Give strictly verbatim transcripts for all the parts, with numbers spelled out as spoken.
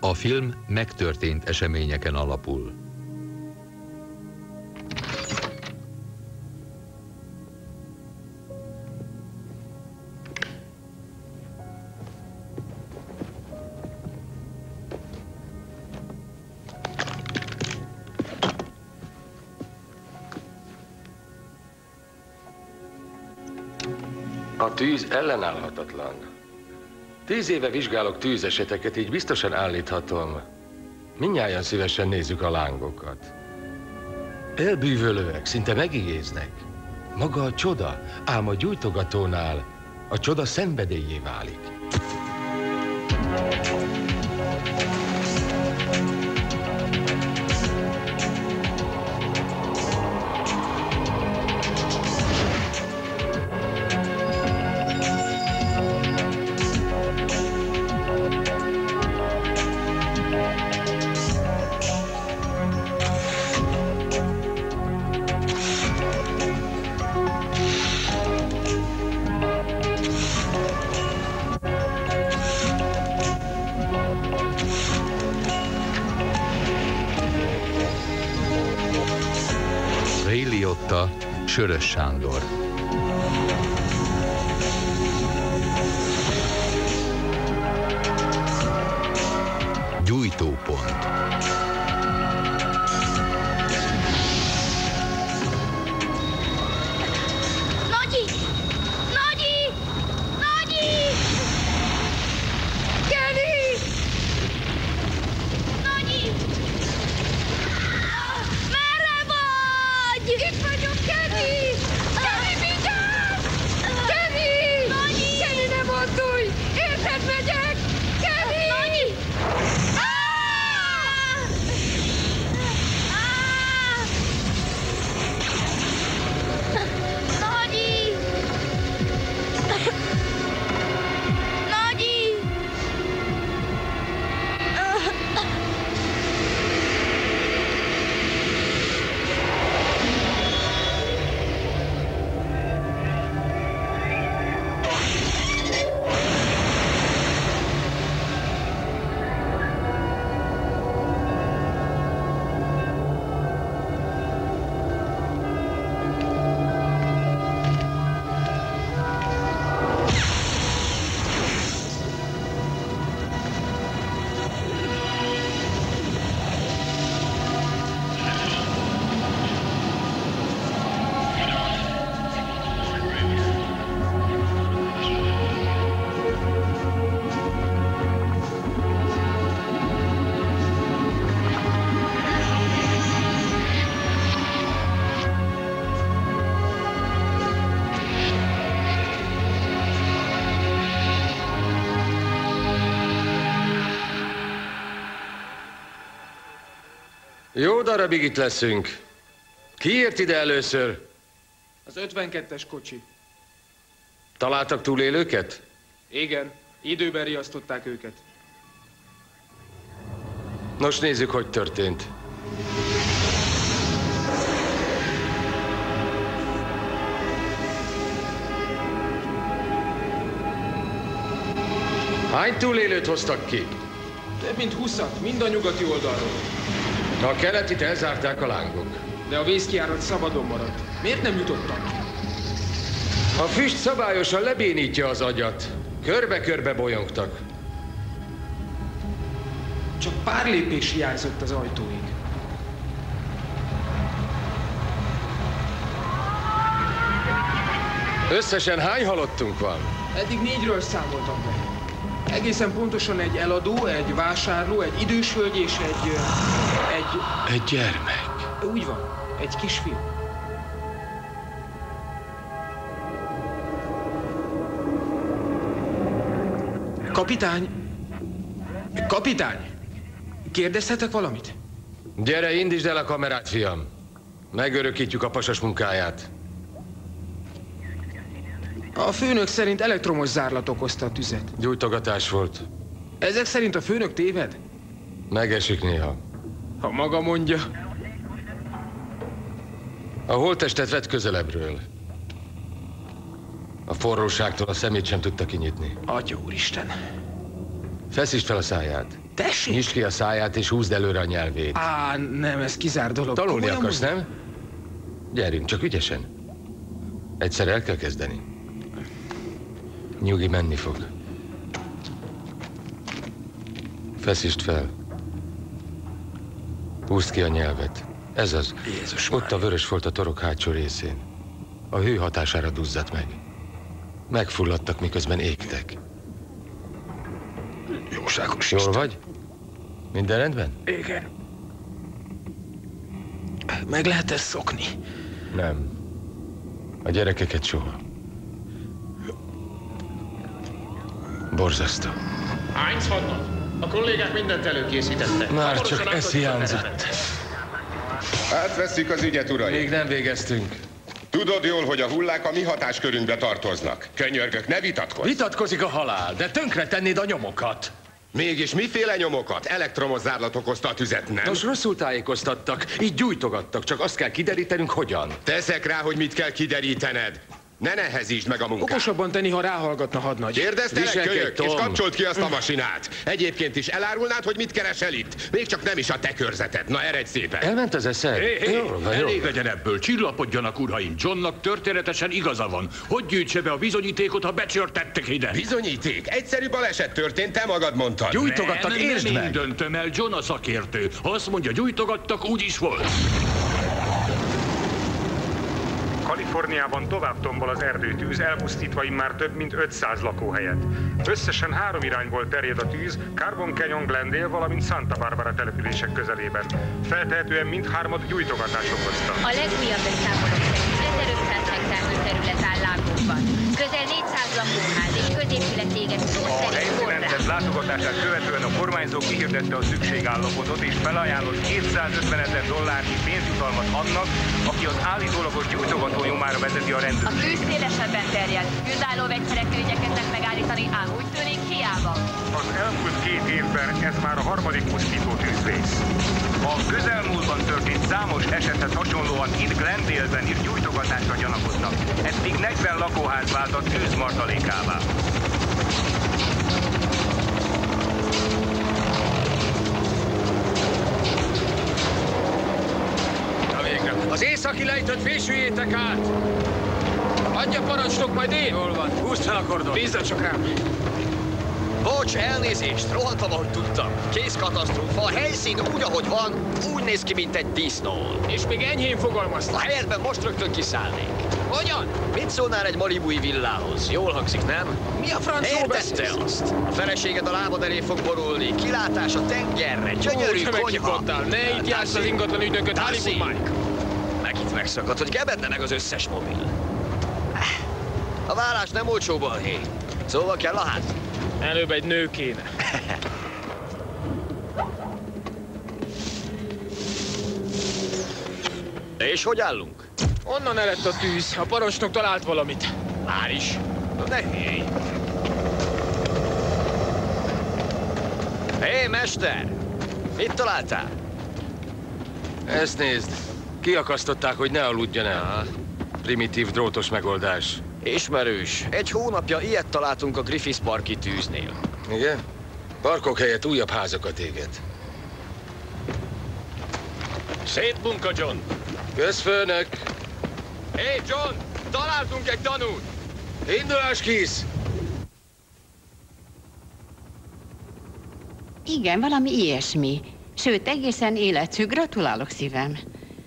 A film megtörtént eseményeken alapul. A tűz ellenállhatatlan. Tíz éve vizsgálok tűzeseteket, így biztosan állíthatom. Mindnyájan szívesen nézzük a lángokat. Elbűvölőek, szinte megigéznek. Maga a csoda, ám a gyújtogatónál a csoda szenvedélyé válik. Sörös Sándor. Gyújtópont. Nagyi! Nagyi! Nagyi! Kenny! Nagyi! Merre vagy? Itt vagyok, Kenny! Kenny, vigyázz! Kenny! Nagyi! Kenny, ne mozdulj! Érted, megyek! Kenny! Nagyi! Jó darabig itt leszünk. Ki ért ide először? Az ötvenkettes kocsi. Találtak túlélőket? Igen, időben riasztották őket. Nos, nézzük, hogy történt. Hány túlélőt hoztak ki? Több mint húszat, mind a nyugati oldalról. A keletit elzárták a lángok. De a vészkijárat szabadon maradt. Miért nem jutottak? A füst szabályosan lebénítja az agyat. Körbe-körbe bolyongtak. Csak pár lépés hiányzott az ajtóig. Összesen hány halottunk van? Eddig négyről számoltam be. Egészen pontosan egy eladó, egy vásárló, egy idős hölgy és egy... egy... Egy gyermek. Úgy van, egy kisfiú. Kapitány! Kapitány! Kérdezhetek valamit? Gyere, indítsd el a kamerát, fiam. Megörökítjük a pasas munkáját. A főnök szerint elektromos zárlat okozta a tüzet. Gyújtogatás volt. Ezek szerint a főnök téved? Megesik néha. Ha maga mondja. A holttestet vett közelebbről. A forróságtól a szemét sem tudta kinyitni. Atya úristen. Feszítsd fel a száját. Tessék? Nyisd ki a száját és húzd előre a nyelvét. Á, nem, ez kizár dolog. Tanulni Komolyan akarsz, mondom? nem? Gyerünk, csak ügyesen. Egyszer el kell kezdeni. Nyugi, menni fog. Feszítsd fel. Húzd ki a nyelvet. Ez az. Jézus Ott a vörös folt a torok hátsó részén. A hő hatására duzzadt meg. Megfulladtak, miközben égtek. Jóságos Jól Isten. vagy? Minden rendben? Igen. Meg lehet ezt szokni? Nem. A gyerekeket soha. Borzasztó. Heinz hadnagy, a kollégák mindent előkészítettek. Már Hamarosan csak ez átadjuk a hiányzott. terepet. Átvesszük az ügyet, uraim. Még nem végeztünk. Tudod jól, hogy a hullák a mi hatáskörünkbe tartoznak. Könyörgök, ne vitatkozz. Vitatkozik a halál, de tönkre tennéd a nyomokat. Mégis miféle nyomokat? Elektromos zárlat okozta a tüzet, nem? Nos, rosszul tájékoztattak, így gyújtogattak, csak azt kell kiderítenünk, hogyan. Teszek rá, hogy mit kell kiderítened. Ne nehezítsd meg a munkát. Okosabban tenni, ha ráhallgatna hadnagy. Kérdeztelek, Viselkedj, kölyök, Tom. és kapcsold ki azt a masinát. Egyébként is elárulnád, hogy mit keresel itt? Még csak nem is a te körzeted. Na, eredj szépen. Elment az eszed? Hé, hé, Jól van, jól elég van. legyen ebből, csillapodjanak, uraim. Johnnak történetesen igaza van. Hogy gyűjtse be a bizonyítékot, ha becsörtettek ide? Bizonyíték. Egyszerű baleset történt, te magad mondtad. Gyújtogattak, nem, értsd nem én meg! döntöm el, John a szakértő. Ha azt mondja, gyújtogattak, úgy is volt. Kaliforniában tovább tombol az erdőtűz, elpusztítva immár több mint ötszáz lakóhelyet. Összesen három irányból terjed a tűz, Carbon Canyon, Glendale, valamint Santa Barbara települések közelében. Feltehetően mindhármat gyújtogatás okozta. A legújabb beszámolók szerint ezerötszáz hektárnyi terület áll lángokban. Közel négyszáz lakóház és középület éget szó A szerint helyszínen tett látogatását követően a kormányzó kihirdette a szükségállapotot és felajánlott kétszázötven ezer dollárnyi pénzjutalmat annak, aki az állítólagos gyújtogató nyomára vezeti a A rendőrséget. tűz szélesebben terjed. Tűzálló vegyszerekkel igyekeznek megállítani, ám úgy tűnik hiába. Az elmúlt két évben ez már a harmadik pusztító tűzvész. A közelmúltban történt számos esethez hasonlóan itt Glendale-ben is gyújtogatásra gyanakodnak. Eddig negyven lakóház vált a tűz martalékává. Na végre. Az északi lejtőt fésüljétek át! Adja parancsnok, majd én. Jól van, húzd fel a kordon. Bízzon csak rám. Bocs, elnézést, rohantam, ahogy tudtam. Kész katasztrófa, a helyszín úgy, ahogy van, úgy néz ki, mint egy disznó. És még enyhén A fogalmaztam. helyedben most rögtön kiszállnék. Hogyan? Mit szólnál egy malibui villához? Jól hangzik, nem? Mi a francról beszélsz? Értette azt? A feleséged a lábad elé fog borulni, kilátás a tengerre, gyönyörű Úgy, te konyha. megkikottál. Ne itt játsz az ingatlan ügynököt, Hollywood Mike. Megint megszakadt, hogy gebedne meg az összes mobil. A vállás nem olcsó balhé. Szóval kell a ház. Előbb egy nő kéne. És hogy állunk? Onnan eredt a tűz. A parancsnok talált valamit. Már is. Ne hélj. Hé, mester! Mit találtál? Ezt nézd. Kiakasztották, hogy ne aludjon el. Primitív drótos megoldás. Ismerős. Egy hónapja ilyet találtunk a Griffith Parki tűznél. Igen? Parkok helyett újabb házakat éget. Szép munka, John! Közfőnök! Hé, John! Találtunk egy tanút! Indulás kész! Igen, valami ilyesmi. Sőt, egészen életű. Gratulálok, szívem.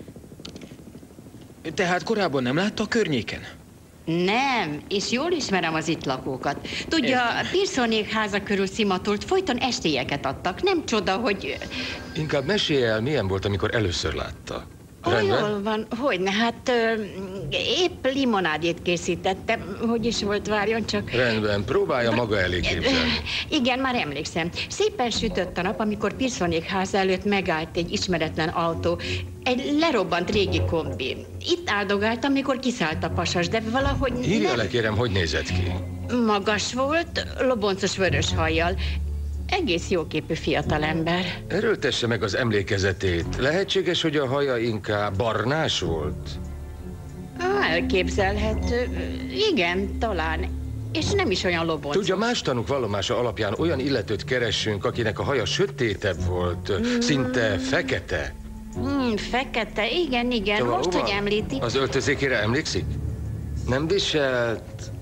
Tehát korábban nem látta a környéken? Nem, és jól ismerem az itt lakókat. Tudja, Pearsonék háza körül szimatolt, folyton estélyeket adtak. Nem csoda, hogy... Inkább mesélj el, milyen volt, amikor először látta. Ó, Rendben? jól van, hogyne, hát ö, épp limonádét készítettem. Hogy is volt, várjon csak. Rendben, próbálja maga elé képzelni. Igen, már emlékszem. Szépen sütött a nap, amikor Pearsonék háza előtt megállt egy ismeretlen autó. Egy lerobbant régi kombi. Itt áldogáltam, amikor kiszállt a pasas, de valahogy... Írja nem... le, kérem, hogy nézett ki. Magas volt, loboncos vörös hajjal. Egész jóképű fiatalember. Erőltesse meg az emlékezetét. Lehetséges, hogy a haja inkább barnás volt? Á, elképzelhető. Igen, talán. és nem is olyan loboncos. Tudja, más tanúk vallomása alapján olyan illetőt keressünk, akinek a haja sötétebb volt, mm. szinte fekete. Hmm, fekete, igen, igen, szóval most, hogy említi. Az öltözékére emlékszik? Nem viselt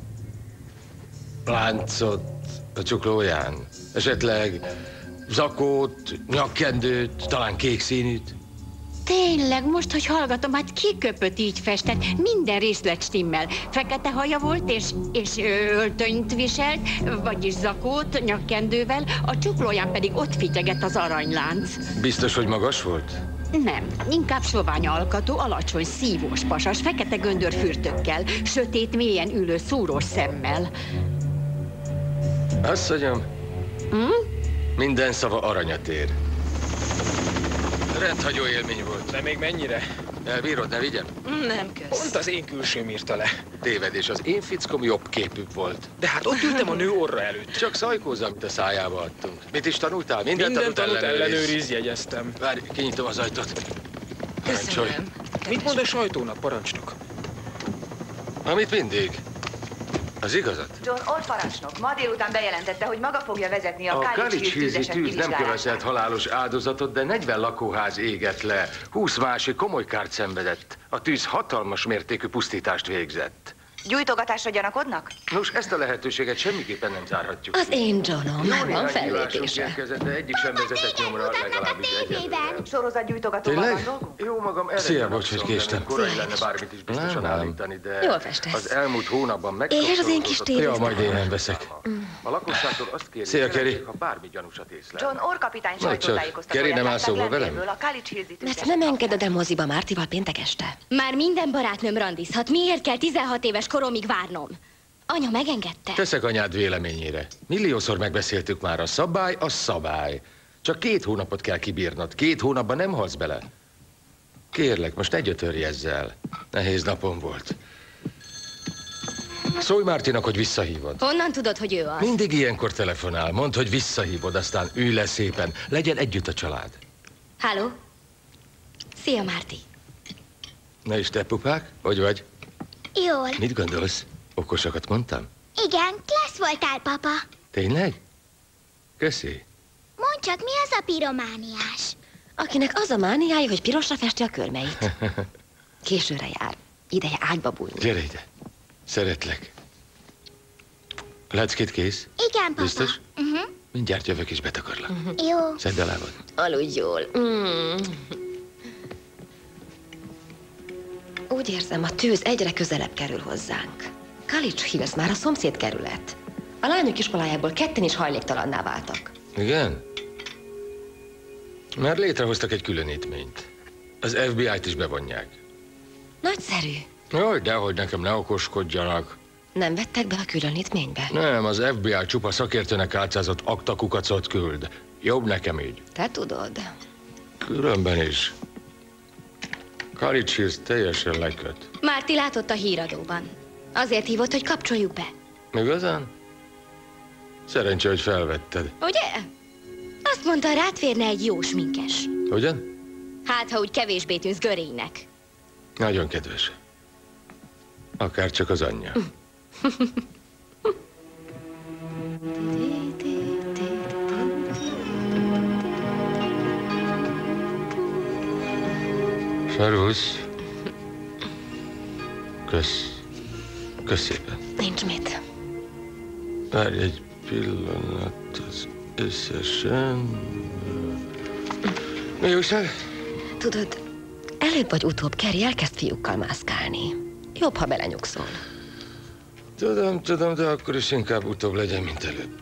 láncot a csuklóján? Esetleg zakót, nyakkendőt, talán kék színűt? Tényleg, most, hogy hallgatom, hát kiköpött így festett, minden részlet stimmel. Fekete haja volt, és, és öltönyt viselt, vagyis zakót, nyakkendővel, a csuklóján pedig ott fityegett az aranylánc. Biztos, hogy magas volt? Nem, inkább sovány alkatú, alacsony, szívós pasas, fekete göndörfürtökkel, sötét, mélyen ülő, szúrós szemmel. Asszonyom, hm? Minden szava aranyat ér. Rendhagyó élmény volt. De még mennyire? Elbírod, ne vigyem? Nem kösz. Pont az én külsőm írta le. Tévedés, az én fickom jobb képűbb volt. De hát ott ültem a nő orra előtt. Csak szajkózza, amit a szájába adtunk. Mit is tanultál? Minden, Minden tanult, tanult ellenőriz. ellenőriz, jegyeztem. Várj, kinyitom az ajtót. Köszönöm. Mit mond a sajtónak, parancsnok? Amit mindig. Az igazat? John Orr parancsnok ma délután bejelentette, hogy maga fogja vezetni a, A College Hill tűz tűzesek nem kivizsgálását. követett halálos áldozatot, de negyven lakóház égett le. húsz másik komoly kárt szenvedett. A tűz hatalmas mértékű pusztítást végzett. Gyújtogatásra gyanakodnak? Nos, ezt a lehetőséget semmiképpen nem zárhatjuk. Az én Johnom már van fellépése. fellépése. De egyik sem vezetett nyomra, legalábbis egyelőre. Sorozatgyújtogatóval van dolgunk? Jó magam, erre Szia, nem bocs, hogy szól, de késtem. korai lenne bármit is biztosan Nem, nem. állítani, de Jól festesz. az elmúlt hónapban meg. És az én kis Ja, majd én nem veszek. A lakosságtól azt kérjük, Szia, Kerry. ha bármi gyanúsat észlel. John Orr kapitány Na, csak sajtótájékoztatóját Kerry nem áll látták szóba velem? Glendale-ből, a College Hill Mert tűzesek nem napján. engeded a moziba Mártival péntek este. Már minden barátnőm randizhat. Miért kell tizenhat éves koromig várnom? Anya megengedte. Teszek anyád véleményére. Milliószor megbeszéltük már, a szabály a szabály. Csak két hónapot kell kibírnod. Két hónapban nem halsz bele. Kérlek, most ne gyötörj ezzel. Nehéz napom volt. Szólj Mártinak, hogy visszahívod. Honnan tudod, hogy ő az? Mindig ilyenkor telefonál. Mondd, hogy visszahívod, aztán ülj le szépen. Legyen együtt a család. Halló? Szia, Márti. Na és te, pupák? Hogy vagy? Jól. Mit gondolsz? Okosakat mondtam? Igen, klassz voltál, papa. Tényleg? Köszi. Mondd csak, mi az a piromániás? Akinek az a mániája, hogy pirosra festi a körmeit. Későre jár. Ideje ágyba bújni. Gyere ide. Szeretlek. Leckét kész? Igen, papa. Biztos? Uh-huh. Mindjárt jövök és betakarlak. Uh-huh. Jó. Szedd a lábad. Aludj jól. Mm. Úgy érzem, a tűz egyre közelebb kerül hozzánk. College Hills már a szomszéd kerület. A lányok iskolájából ketten is hajléktalanná váltak. Igen? Már létrehoztak egy különítményt. Az ef bé í-t is bevonják. Nagyszerű. Jaj, dehogy nekem ne okoskodjanak. Nem vettek be a különítménybe? Nem, az ef bé í csupa szakértőnek álcázott aktakukacot küld. Jobb nekem így. Te tudod. Különben is. College Hills teljesen leköt. Márti látott a híradóban. Azért hívott, hogy kapcsoljuk be. Igazán? Szerencsé, hogy felvetted. Ugye? Azt mondta, rád férne egy jó sminkes. Hogyan? Hát, ha úgy kevésbé tűnsz görénynek. Nagyon kedves. Akár csak az anyja. Sarusz. Kösz. Kösz szépen. Nincs mit. Várj egy pillanat, az összesen... Mi újság? Tudod, előbb vagy utóbb Kerry elkezd fiúkkal mászkálni. Jobb, ha belenyugszol. Tudom, tudom, de akkor is inkább utóbb legyen, mint előbb.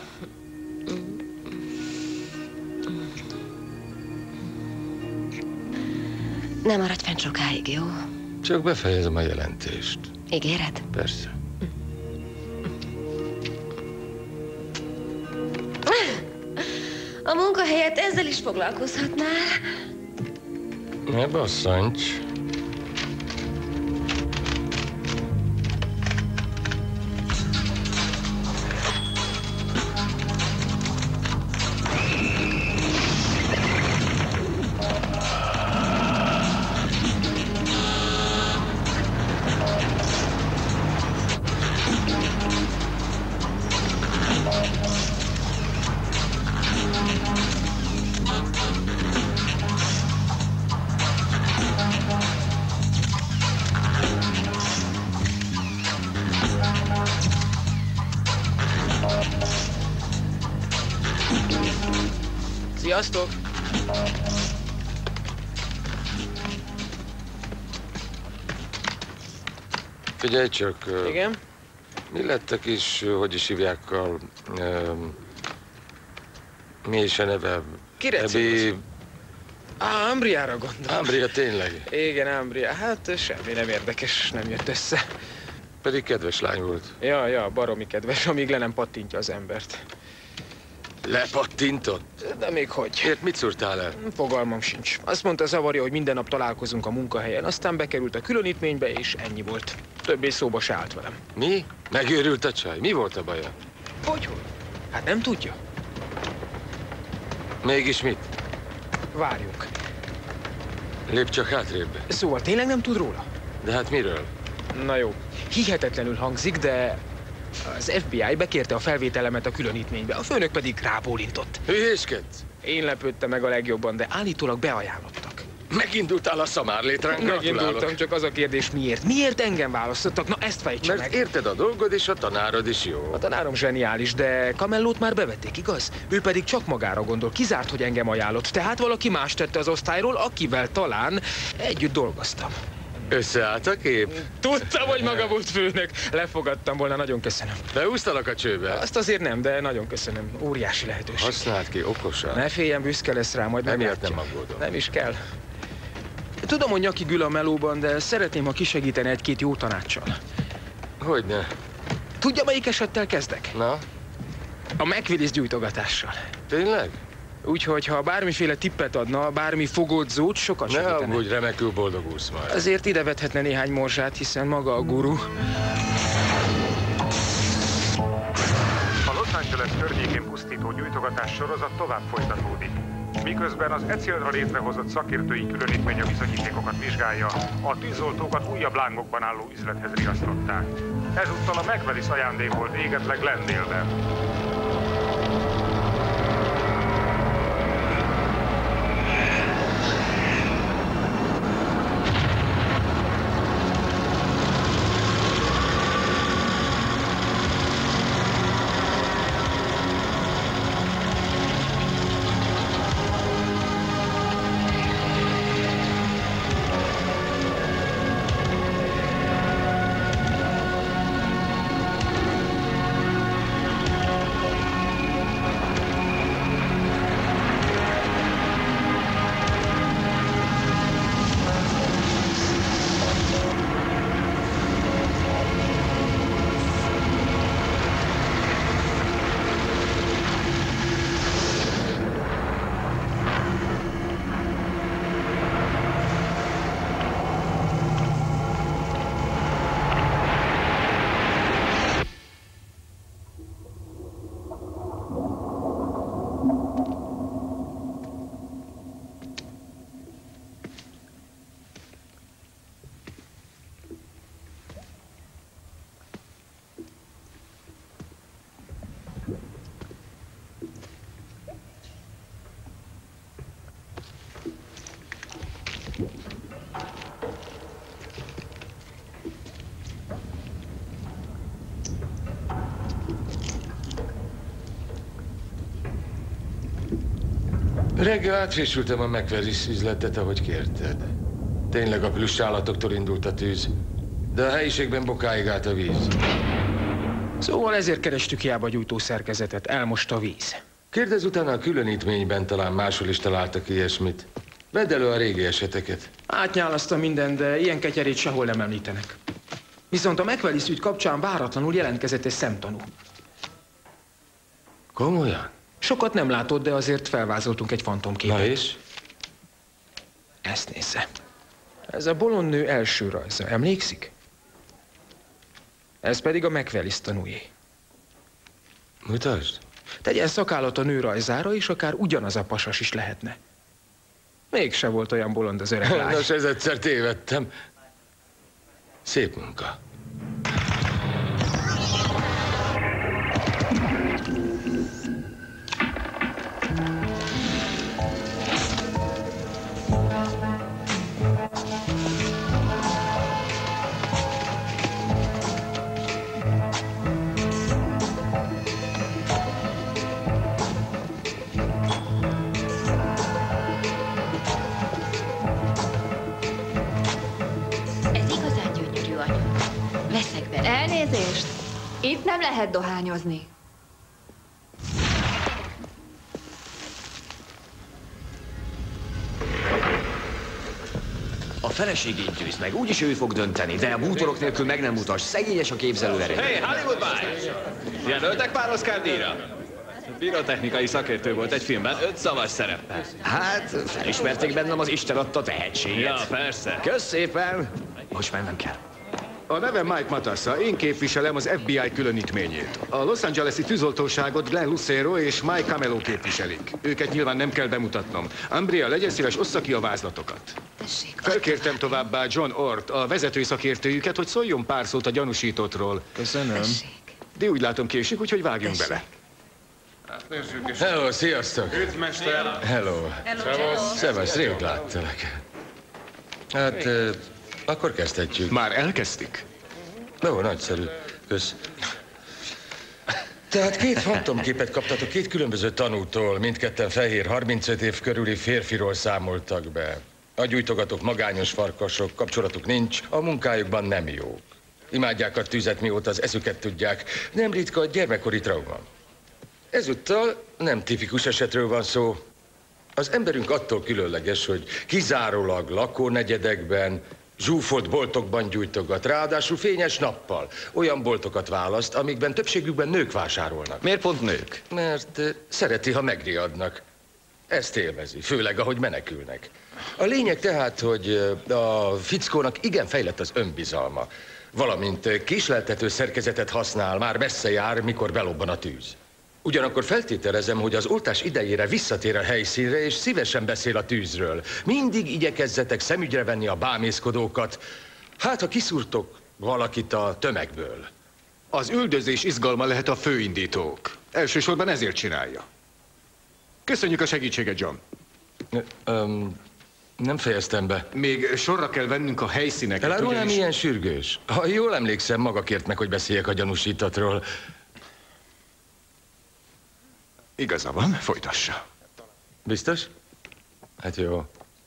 Ne maradj fent sokáig, jó? Csak befejezem a jelentést. Ígéred? Persze. A munkahelyet ezzel is foglalkozhatnál. Ne basszancs. Sziasztok! Figyelj csak. Igen? Mi lett a kis, hogy is hívják a... Um, mi is a neve? Kire Ebi... Á, Ambriára gondolom. Ambria, tényleg? Igen, Ambria. Hát semmi nem érdekes, nem jött össze. Pedig kedves lány volt. Ja, ja, baromi kedves, amíg le nem pattintja az embert. Lepattintott? De még hogy. Ért mit szúrtál el? Fogalmam sincs. Azt mondta zavarja, hogy minden nap találkozunk a munkahelyen, aztán bekerült a különítménybe, és ennyi volt. Többé szóba se állt velem. Mi? Megőrült a csaj? Mi volt a baja? Hogyhogy? Hát nem tudja. Mégis mit? Várjunk. Lépj csak hátrébb. Szóval tényleg nem tud róla? De hát miről? Na jó. Hihetetlenül hangzik, de az ef bé i bekérte a felvételemet a különítménybe, a főnök pedig rábólintott. Hülyéskedsz? Én lepődtem meg a legjobban, de állítólag beajánlottak. Megindultál a szamárlétrán, Megindultam, csak az a kérdés miért? Miért engem választottak? Na ezt fejtse Mert meg. érted a dolgod, és a tanárod is jó. A tanárom zseniális, de Camellót már bevették, igaz? Ő pedig csak magára gondol, kizárt, hogy engem ajánlott. Tehát valaki más tette az osztályról, akivel talán együtt dolgoztam. Összeállt a kép? Tudtam, hogy maga volt főnök. Lefogadtam volna, nagyon köszönöm. Beúsztalak a csőbe? Azt azért nem, de nagyon köszönöm. Óriási lehetőség. Használd ki okosan. Ne féljen, büszke lesz rá, majd Emiatt meglátja. nem aggódom. Nem is kell. Tudom, hogy nyakig ül a melóban, de szeretném, ha kisegítene egy-két jó tanácssal. Hogyne. Tudja, melyik esettel kezdek? Na? A McWillis gyújtogatással. Tényleg? Úgyhogy, ha bármiféle tippet adna, bármi fogódzót, sokat segítene. Ne aggódj, remekül boldogulsz majd. Azért ide vethetne néhány morzsát, hiszen maga a guru. A Los Angeles környékén pusztító gyújtogatás sorozat tovább folytatódik. Miközben az e célra létrehozott szakértői különítmény a bizonyítékokat vizsgálja, a tűzoltókat újabb lángokban álló üzlethez riasztották. Ezúttal a McWillis ajándékolt égetleg Glendale-ben. Reggel átfésültem a McWillis üzletet, ahogy kérted. Tényleg a plusz állatoktól indult a tűz, de a helyiségben bokáig állt a víz. Szóval ezért kerestük hiába a gyújtószerkezetet, elmost a víz. Kérdezz utána a különítményben, talán máshol is találtak ilyesmit. Vedd elő a régi eseteket. Átnyálasztam minden, de ilyen ketyerét sehol nem említenek. Viszont a McWillis ügy kapcsán váratlanul jelentkezett egy szemtanú. Komolyan? Sokat nem látott, de azért felvázoltunk egy fantomképet. Na és? Ezt nézze. Ez a bolond nő első rajza, emlékszik? Ez pedig a McWillis tanújé. Mutasd. Tegyen szakállat a nő rajzára, és akár ugyanaz a pasas is lehetne. Mégse volt olyan bolond az öreg lány. Nos, ez egyszer tévedtem. Szép munka. Itt nem lehet dohányozni. A feleségét győz meg, úgyis ő fog dönteni, de a bútorok nélkül meg nem mutas. Szegényes a képzelőereje. Hey, Hollywood Boys! Jelöltek pár Oscar díjra? Pirotechnikai szakértő volt egy filmben, öt szavas szereppel. Hát, felismerték bennem az Isten adta tehetséget. Ja, persze. Kösz szépen. Most mennem kell. A nevem Mike Matassa, én képviselem az ef bé i különítményét. A Los Angeles-i tűzoltóságot Glenn Lucero és Mike Camelo képviselik. Őket nyilván nem kell bemutatnom. Umbria, legyen szíves, ossza ki a vázlatokat. Tessék. Felkértem továbbá John Ort, a vezető szakértőjüket, hogy szóljon pár szót a gyanúsítottról. Köszönöm. De úgy látom késik, úgyhogy vágjunk bele. Hello, sziasztok! Üdv, mester! Hello! Szevasz, rég láttalak. Hát, uh, akkor kezdhetjük. Már elkezdtük? Ó, nagyszerű. Kösz. Tehát két fantomképet kaptatok két különböző tanútól, mindketten fehér, harmincöt év körüli férfiról számoltak be. A gyújtogatók magányos farkasok, kapcsolatuk nincs, a munkájukban nem jók. Imádják a tüzet, mióta az eszüket tudják. Nem ritka a gyermekkori trauma. Ezúttal nem tipikus esetről van szó. Az emberünk attól különleges, hogy kizárólag lakónegyedekben, zsúfolt boltokban gyújtogat, ráadásul fényes nappal. Olyan boltokat választ, amikben többségükben nők vásárolnak. Miért pont nők? Mert uh, szereti, ha megriadnak. Ezt élvezi, főleg ahogy menekülnek. A lényeg tehát, hogy uh, a fickónak igen fejlett az önbizalma, valamint uh, késleltető szerkezetet használ, már messze jár, mikor belobban a tűz. Ugyanakkor feltételezem, hogy az oltás idejére visszatér a helyszínre, és szívesen beszél a tűzről. Mindig igyekezzetek szemügyre venni a bámészkodókat. Hát, ha kiszúrtok valakit a tömegből. Az üldözés izgalma lehet a főindítók. Elsősorban ezért csinálja. Köszönjük a segítséget, John. Um, nem fejeztem be. Még sorra kell vennünk a helyszíneket. Elárulnám, ugyanis... milyen sürgős? Ha jól emlékszem, maga kért meg, hogy beszéljek a gyanúsítottról. Igaza van, folytassa. Biztos? Hát jó.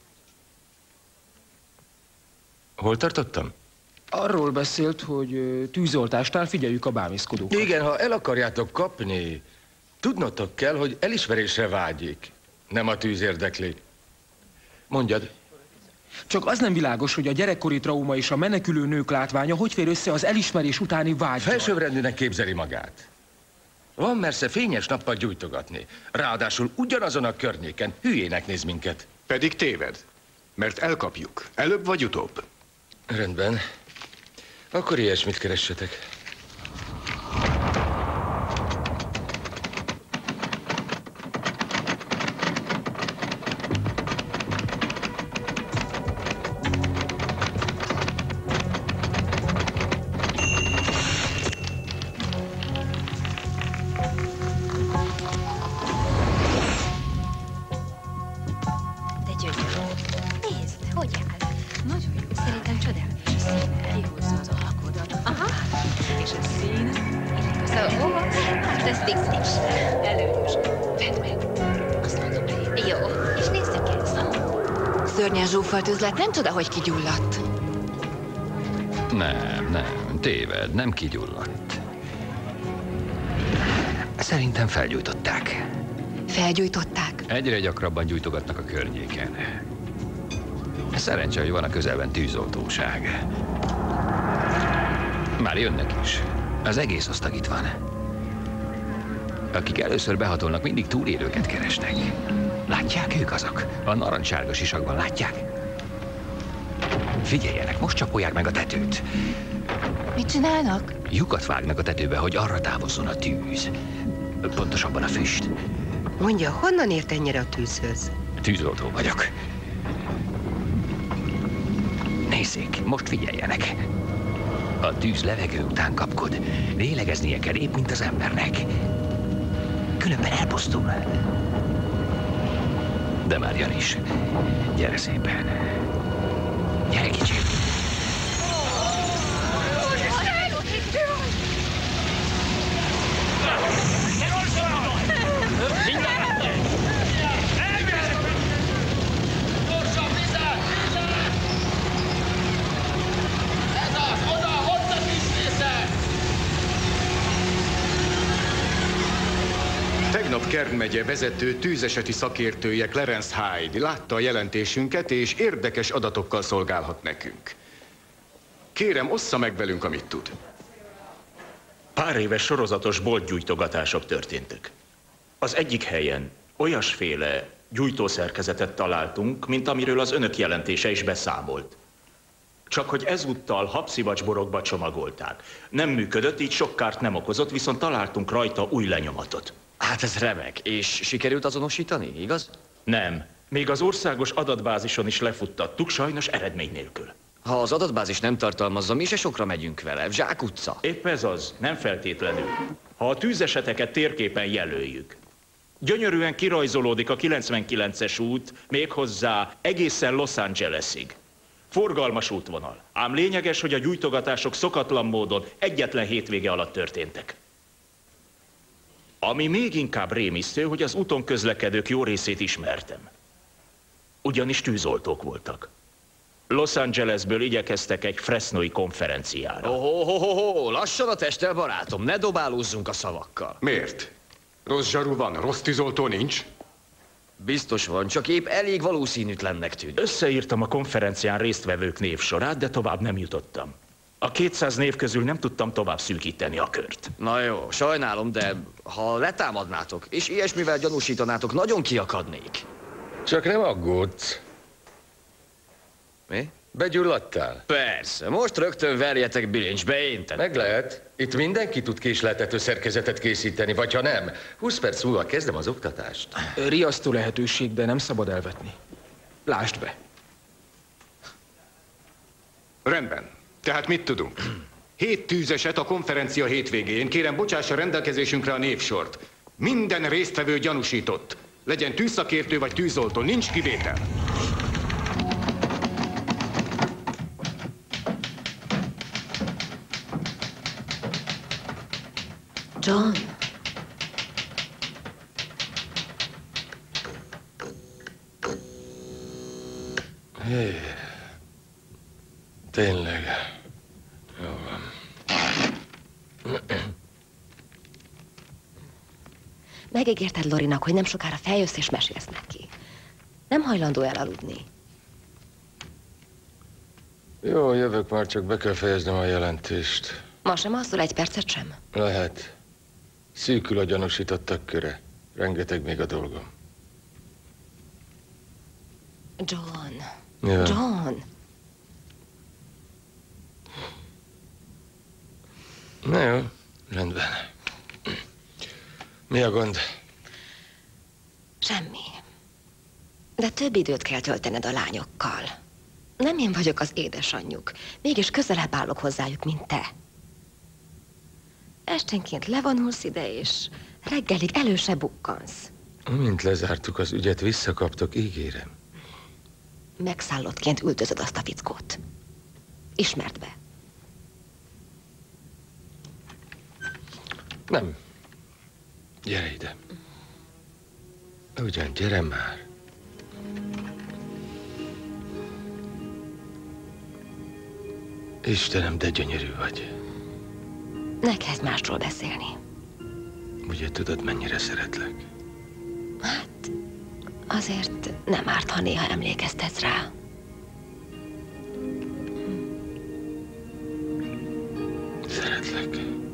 Hol tartottam? Arról beszélt, hogy ö, tűzoltásnál figyeljük a bámészkodókat. Igen, ha el akarjátok kapni, tudnotok kell, hogy elismerésre vágyik. Nem a tűz érdekli. Mondjad. Csak az nem világos, hogy a gyerekkori trauma és a menekülő nők látványa hogy fér össze az elismerés utáni vággyal. Felsőbbrendűnek képzeli magát. Van mersze fényes nappal gyújtogatni. Ráadásul ugyanazon a környéken hülyének néz minket. Pedig téved. Mert elkapjuk. Előbb vagy utóbb. Rendben. Akkor ilyesmit keressetek. Zsúfolt üzlet, nem csoda, hogy kigyulladt. Nem, nem, téved, nem kigyulladt. Szerintem felgyújtották. Felgyújtották? Egyre gyakrabban gyújtogatnak a környéken. Szerencse, hogy van a közelben tűzoltóság. Már jönnek is. Az egész osztag itt van. Akik először behatolnak, mindig túlélőket keresnek. Látják, ők azok? A narancssárga sisakban, látják? Figyeljenek, most csapolják meg a tetőt. Mit csinálnak? Lyukat vágnak a tetőbe, hogy arra távozzon a tűz. Pontosabban a füst. Mondja, honnan ért ennyire a tűzhöz? Tűzoltó vagyok. Nézzék, most figyeljenek. A tűz levegő után kapkod. Lélegeznie kell épp, mint az embernek. Különben elpusztul. De már jön is. Gyere szépen. Gyere, kicsi. Kern megye vezető tűzeseti szakértője Clarence Hyde látta a jelentésünket, és érdekes adatokkal szolgálhat nekünk. Kérem, ossza meg velünk, amit tud. Pár éves sorozatos boltgyújtogatások történtek. Az egyik helyen olyasféle gyújtószerkezetet találtunk, mint amiről az önök jelentése is beszámolt. Csak hogy ezúttal habszivacsborokba csomagolták. Nem működött, így sok kárt nem okozott, viszont találtunk rajta új lenyomatot. Hát ez remek. És sikerült azonosítani, igaz? Nem. Még az országos adatbázison is lefuttattuk, sajnos eredmény nélkül. Ha az adatbázis nem tartalmazza, mi se sokra megyünk vele. Zsákutca. Épp ez az, nem feltétlenül. Ha a tűzeseteket térképen jelöljük, gyönyörűen kirajzolódik a kilencvenkilences út, méghozzá egészen Los Angelesig. Forgalmas útvonal. Ám lényeges, hogy a gyújtogatások szokatlan módon egyetlen hétvége alatt történtek. Ami még inkább rémisztő, hogy az úton közlekedők jó részét ismertem. Ugyanis tűzoltók voltak. Los Angelesből igyekeztek egy fresnoi konferenciára. Ohohoho, lassan a testtel, barátom, ne dobálózzunk a szavakkal. Miért? Rossz zsaru van, rossz tűzoltó nincs? Biztos van, csak épp elég valószínűtlennek tűnik. Összeírtam a konferencián résztvevők névsorát, de tovább nem jutottam. A kétszáz név közül nem tudtam tovább szűkíteni a kört. Na jó, sajnálom, de ha letámadnátok, és ilyesmivel gyanúsítanátok, nagyon kiakadnék. Csak nem aggódsz. Mi? Begyulladtál? Persze, most rögtön verjetek bilincsbe, én tettem. Meg lehet. Itt mindenki tud késleltető szerkezetet készíteni, vagy ha nem, húsz perc múlva kezdem az oktatást. Riasztó lehetőség, de nem szabad elvetni. Lásd be. Rendben. Tehát mit tudunk? Hét tűzeset a konferencia hétvégén. Kérem, bocsássa rendelkezésünkre a névsort. Minden résztvevő gyanúsított. Legyen tűzszakértő vagy tűzoltó, nincs kivétel. John. Hé, tényleg. Jó van. Megígérted Lorinak, hogy nem sokára feljössz és mesélsz neki. Nem hajlandó elaludni. Jó, jövök már, csak be kell fejeznem a jelentést. Ma sem alszol egy percet sem? Lehet. Szűkül a gyanúsítottak köre. Rengeteg még a dolgom. John. Ja. John. Na jó, rendben. Mi a gond? Semmi. De több időt kell töltened a lányokkal. Nem én vagyok az édesanyjuk. Mégis közelebb állok hozzájuk, mint te. Esténként levonulsz ide, és reggelig elő se bukkansz. Amint lezártuk az ügyet, visszakaptok, ígérem. Megszállottként üldözöd azt a fickót. Ismerd be. Nem. Gyere ide. Ugyan, gyere már. Istenem, de gyönyörű vagy. Ne kezd másról beszélni. Ugye tudod, mennyire szeretlek? Hát, azért nem árt, ha néha emlékeztetsz rá. Szeretlek.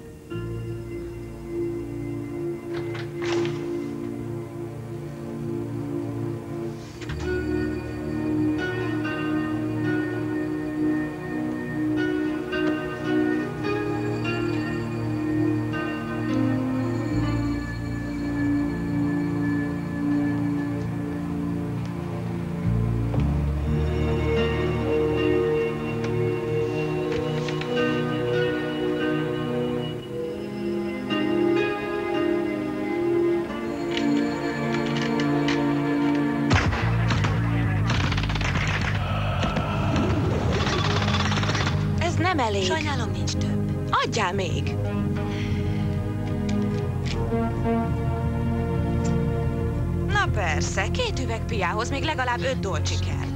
Nem elég. Sajnálom, nincs több. Adjál még. Na persze, két üveg piához még legalább öt dolcsi kell.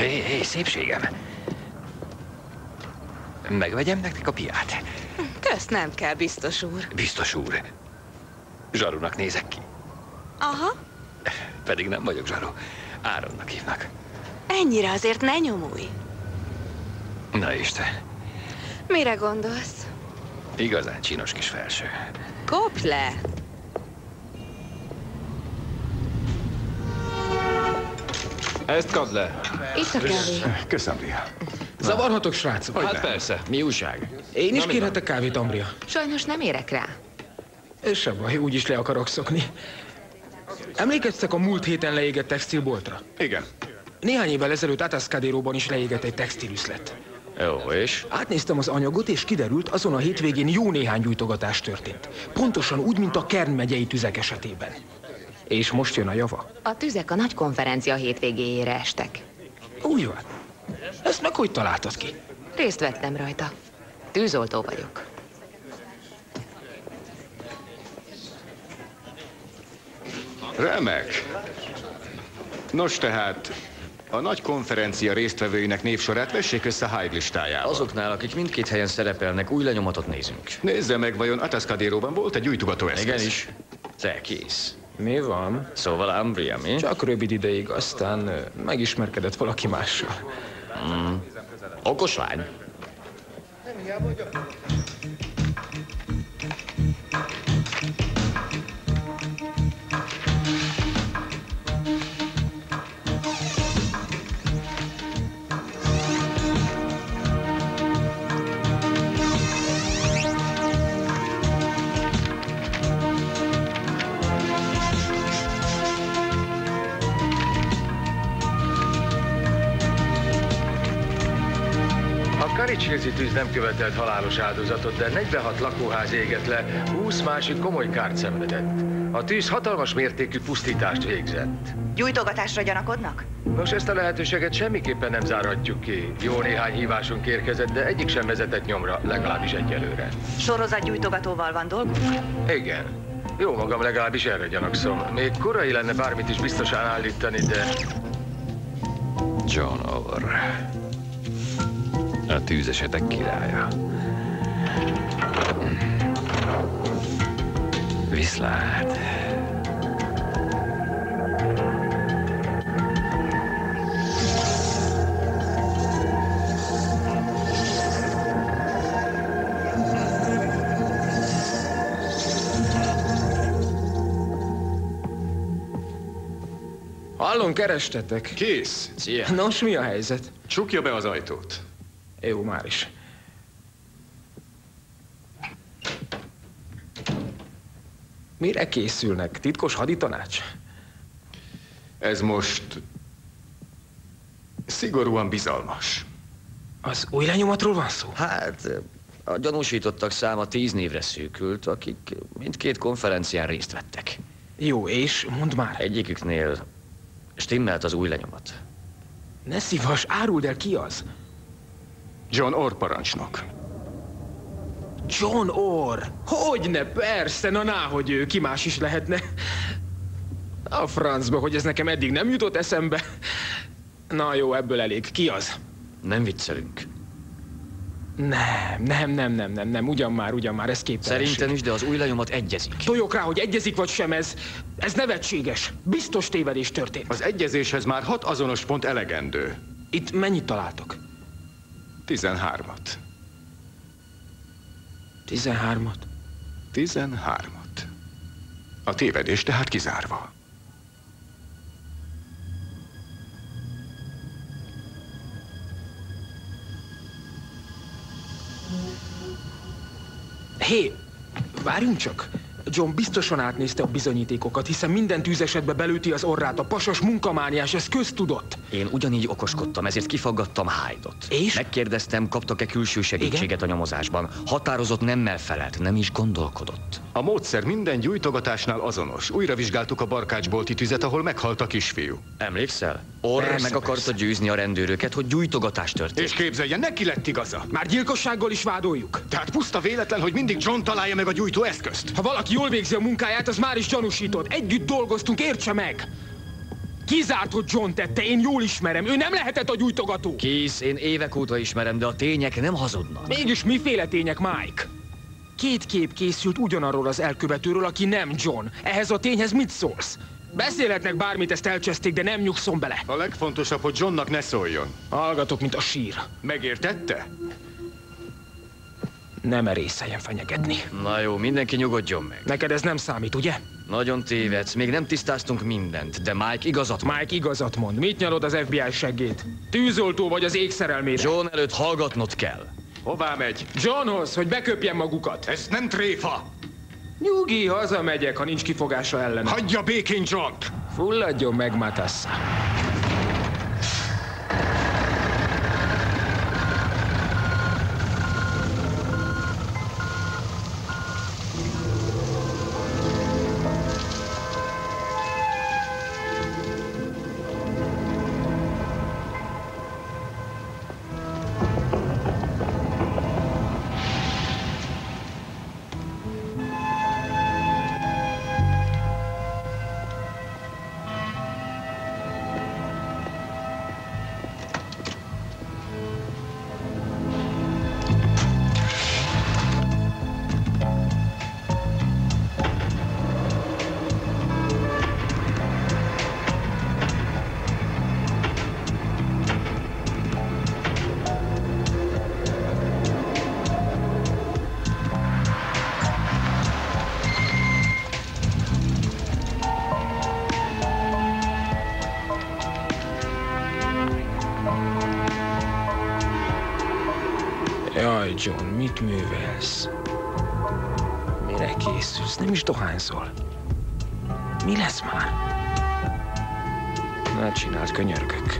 Hé, hé, szépségem. Megvegyem nektek a piát? Kösz, nem kell, biztos úr. Biztos úr. Zsarunak nézek ki. Aha. Pedig nem vagyok zsaru. Áronnak hívnak. Ennyire azért ne nyomulj. Na és te? Mire gondolsz? Igazán csinos kis felső. Kopj le! Ezt kapd le. Itt a kávé. Köszönöm, Ria. Zavarhatok, srácok? Hát persze. Mi újság? Én is kérhetek kávét, Ambria? Sajnos nem érek rá. Ez sem baj, úgyis le akarok szokni. Emlékeztek a múlt héten leégett textilboltra? Igen. Néhány évvel ezelőtt Atascadero-ban is leégett egy textilüzlet. Jó, és? Átnéztem az anyagot, és kiderült, azon a hétvégén jó néhány gyújtogatás történt. Pontosan úgy, mint a Kern megyei tüzek esetében. És most jön a java. A tüzek a nagy konferencia hétvégéjére estek. Úgy van. Ezt meg hogy találtad ki? Részt vettem rajta. Tűzoltó vagyok. Remek. Nos tehát, a nagy konferencia résztvevőinek névsorát vessék össze Hyde listájába. Azoknál, akik mindkét helyen szerepelnek, új lenyomatot nézünk. Nézze meg, vajon Atascadero-ban volt egy gyújtogató eszköz? Igenis. Te kész. Mi van? Szóval Umbria, mi? Csak rövid ideig, aztán ö, megismerkedett valaki mással. Mm. Okos lány. Karicskézi tűz nem követelt halálos áldozatot, de negyvenhat lakóház égett le, húsz másik komoly kárt szenvedett. A tűz hatalmas mértékű pusztítást végzett. Gyújtogatásra gyanakodnak? Nos, ezt a lehetőséget semmiképpen nem zárhatjuk ki. Jó néhány hívásunk érkezett, de egyik sem vezetett nyomra, legalábbis egyelőre. Sorozatgyújtogatóval van dolguk? Igen. Jó magam, legalábbis erre gyanakszom. Még korai lenne bármit is biztosan állítani, de... John Orr. A tűzesetek királya. Viszlát. Hallom, kerestetek. Kész. Szia. Nos, mi a helyzet? Csukja be az ajtót. Jó, már is. Mire készülnek? Titkos haditanács? Ez most... szigorúan bizalmas. Az új lenyomatról van szó? Hát, a gyanúsítottak száma tíz névre szűkült, akik mindkét konferencián részt vettek. Jó, és mondd már. Egyiküknél stimmelt az új lenyomat. Ne szívas, áruld el, ki az? John Orr parancsnok. John Orr? Hogyne, persze, na náhogy ő, ki más is lehetne. A francba, hogy ez nekem eddig nem jutott eszembe. Na jó, ebből elég. Ki az? Nem viccelünk. Nem, nem, nem, nem, nem, nem, ugyan már, ugyan már, ez képtelenség. Szerintem is, de az új lenyomat egyezik. Toljok rá, hogy egyezik vagy sem, ez, ez nevetséges. Biztos tévedés történt. Az egyezéshez már hat azonos pont elegendő. Itt mennyit találtok? Tizenhármat. Tizenhármat? Tizenhármat. A tévedés tehát kizárva. Hé, várjunk csak! John biztosan átnézte a bizonyítékokat, hiszen minden tűzesetbe belőti az orrát. A pasas munkamániás, ez köztudott. Én ugyanígy okoskodtam, ezért kifaggattam Hyde-ot. És? Megkérdeztem, kaptak-e külső segítséget a nyomozásban. Határozott nemmel felelt, nem is gondolkodott. A módszer minden gyújtogatásnál azonos. Újra vizsgáltuk a barkácsbolti tüzet, ahol meghalt a kisfiú. Emlékszel? Orr Persze, meg akarta persze. győzni a rendőröket, hogy gyújtogatás történt. És képzelje, neki lett igaza. Már gyilkossággal is vádoljuk. Tehát puszta véletlen, hogy mindig John találja meg a gyújtó eszközt. Ha valaki jól végzi a munkáját, az már is gyanúsított. Együtt dolgoztunk, értse meg! Kizárt, hogy John tette, én jól ismerem. Ő nem lehetett a gyújtogató. Kész, én évek óta ismerem, de a tények nem hazudnak. Mégis miféle tények, Mike? Két kép készült ugyanarról az elkövetőről, aki nem John. Ehhez a tényhez mit szólsz? Beszélhetnek bármit, ezt elcseszték, de nem nyugszom bele. A legfontosabb, hogy Johnnak ne szóljon. Hallgatok, mint a sír. Megértette? Nem merészeljen fenyegetni. Na jó, mindenki nyugodjon meg. Neked ez nem számít, ugye? Nagyon tévedsz, még nem tisztáztunk mindent, de Mike igazat mond. Mike igazat mond. Mit nyalod az ef bé i seggét? Tűzoltó vagy az égszerelmére? John előtt hallgatnod kell. Hová megy? Johnhoz, hogy beköpjen magukat. Ez nem tréfa. Nyugi, hazamegyek, ha nincs kifogása ellen. Hagyja békén Johnt! Fulladjon meg, Matassa. Jaj, John, mit művelsz? Mire készülsz? Nem is dohányzol. Mi lesz már? Ne csináld, könyörgök.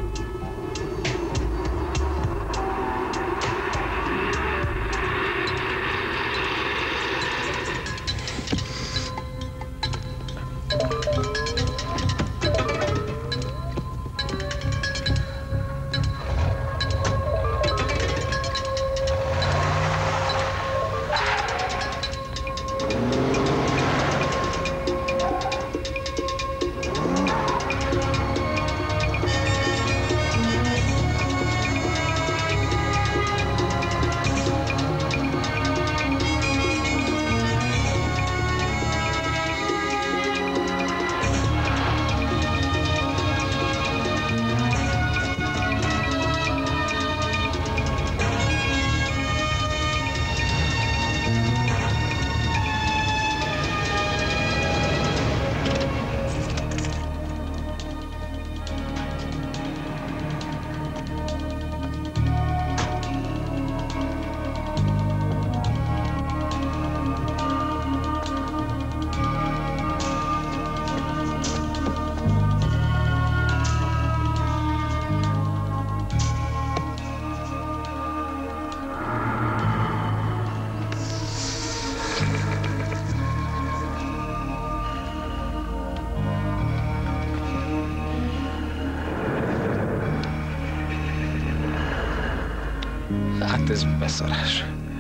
Hát ez beszarás.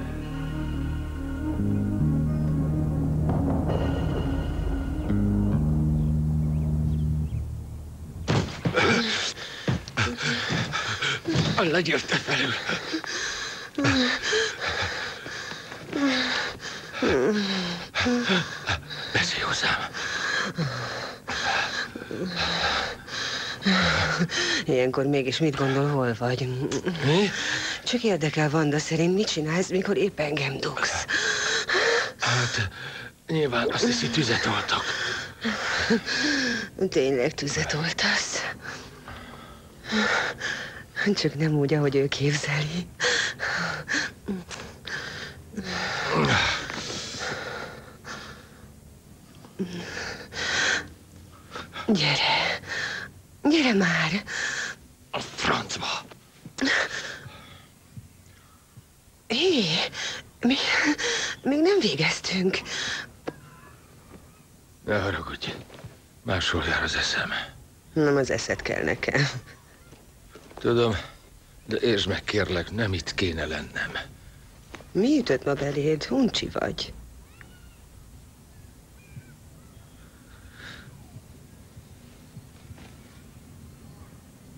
Legyél te felül. Beszélj hozzám. Ilyenkor mégis mit gondol, hol vagy? Mi? Csak érdekel, Vanda szerint mit csinálsz, mikor épp engem dugsz? Hát, nyilván azt hiszi, tüzet oltok. Tényleg tüzet oltasz? Csak nem úgy, ahogy ő képzeli. Gyere. Gyere már. A francba. Hé, mi, még nem végeztünk. Ne haragudj. Máshol jár az eszem. Nem az eszed kell nekem. Tudom, de értsd meg, kérlek, nem itt kéne lennem. Mi ütött ma beléd? Uncsi vagy.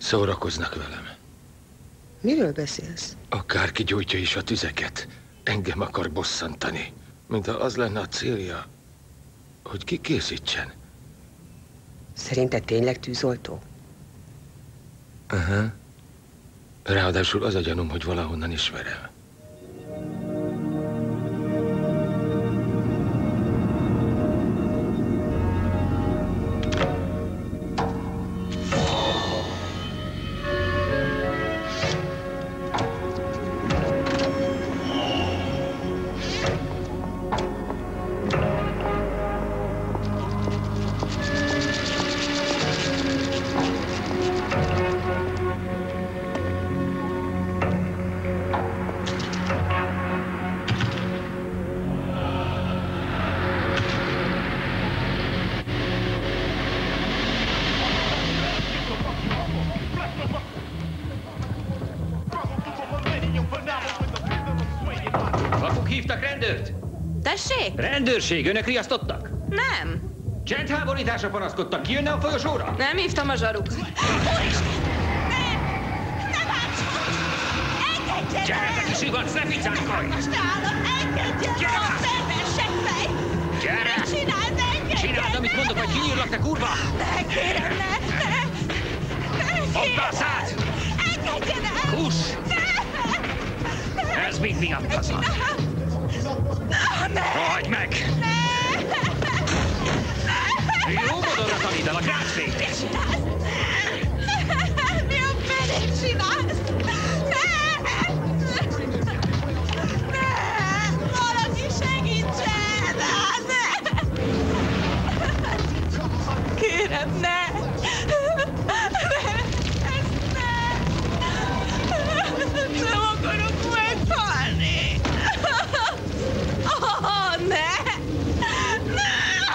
Szórakoznak velem. Miről beszélsz? Akárki gyújtja is a tüzeket, engem akar bosszantani. Mintha az lenne a célja, hogy ki készítsen. Szerinted tényleg tűzoltó? Aha. Ráadásul az a gyanúm, hogy valahonnan ismerem. Rendőrség, önök riasztottak? Nem. Csendháborításra panaszkodtak, ki jönne a folyosóra? Nem hívtam a zsarukat. Gyere, kis rigac, ne ficánkolj! Most állom, engedjen! Gyere! Szervessek fej! Gyere! Mit csináld, engedjen! Csináld, amit mondok, vagy kinyírlak, te kurva! Ne, kérem, ne! Ne! Ne, Fogd a szád! Engedjen el! Húss! Ne! Ez mind miatt haza! Ne! Hagyd meg! Ne! Jó modorra taníd el a grácsfényt! Mit csinálsz? Ne! Mi a fenét csinálsz? Ne! Ne! Valaki segítsen! Ne! Kérem, ne! Ezt ne! Nem akarok meghalni! Oh, ne! Ne!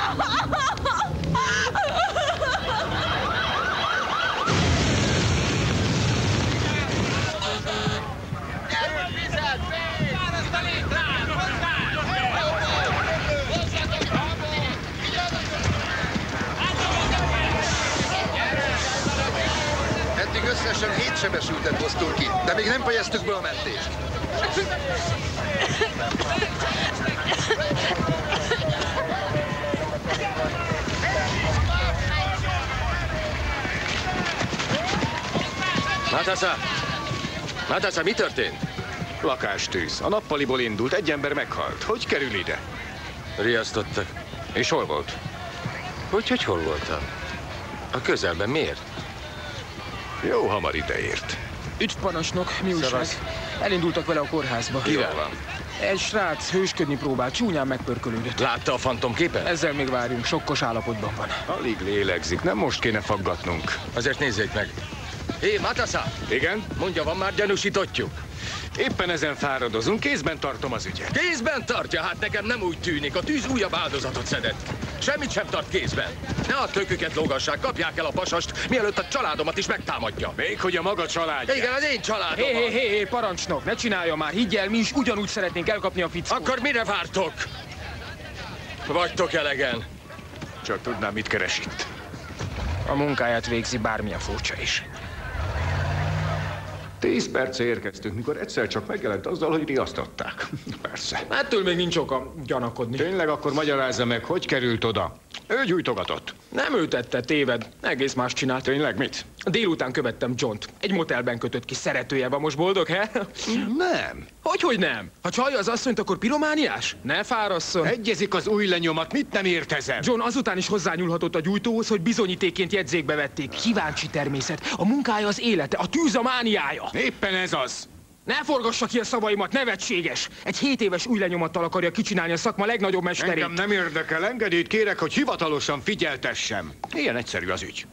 Eddig összesen hét sebesültet hoztunk ki, de még nem fejeztük be a mentést. Matassa! Matassa, mi történt? Lakástűz. A nappaliból indult, egy ember meghalt. Hogy kerül ide? Riasztottak. És hol volt? Hogy, hogy hol voltam? A közelben, miért? Jó hamar ideért. Ügyparancsnok, mi újság? Szavasz. Elindultak vele a kórházba. Kivel van? Egy srác hősködni próbál, csúnyán megpörkölődött. Látta a fantomképet? Ezzel még várjunk, sokkos állapotban van. Alig lélegzik, nem most kéne faggatnunk. Azért nézzék meg. Hé, Matassa! Igen? Mondja, van már gyanúsítottjuk? Éppen ezen fáradozunk, kézben tartom az ügyet. Kézben tartja? Hát nekem nem úgy tűnik. A tűz újabb áldozatot szedett. Semmit sem tart kézben. Ne a töküket lógassák, kapják el a pasast, mielőtt a családomat is megtámadja. Még hogy a maga családja. Igen, az én családom. Hé, hé, hé, hé, parancsnok, ne csinálja már, higgyel, mi is ugyanúgy szeretnénk elkapni a fickót. Akkor mire vártok? Vagytok elegen. Csak tudnám, mit keres itt. A munkáját végzi, bármilyen furcsa is. Tíz perce érkeztünk, mikor egyszer csak megjelent azzal, hogy riasztották. Persze. Ettől még nincs oka gyanakodni. Tényleg akkor magyarázza meg, hogy került oda? Ő gyújtogatott. Nem ő tette, téved. Egész más csinált. Tényleg mit? Délután követtem Johnt. Egy motelben kötött ki, szeretője van. Most boldog, he? Nem. Hogyhogy nem? Ha csalja az asszonyt, akkor piromániás? Ne fárasszon. Egyezik az új lenyomat, mit nem értezem? John azután is hozzányúlhatott a gyújtóhoz, hogy bizonyítékként jegyzékbe vették. Kíváncsi természet. A munkája az élete, a tűz a mániája. Éppen ez az. Ne forgassa ki a szavaimat, nevetséges! Egy hét éves új lenyomattal akarja kicsinálni a szakma legnagyobb mesterét. Engem nem érdekel, engedélyt kérek, hogy hivatalosan figyeltessem. Ilyen egyszerű az ügy.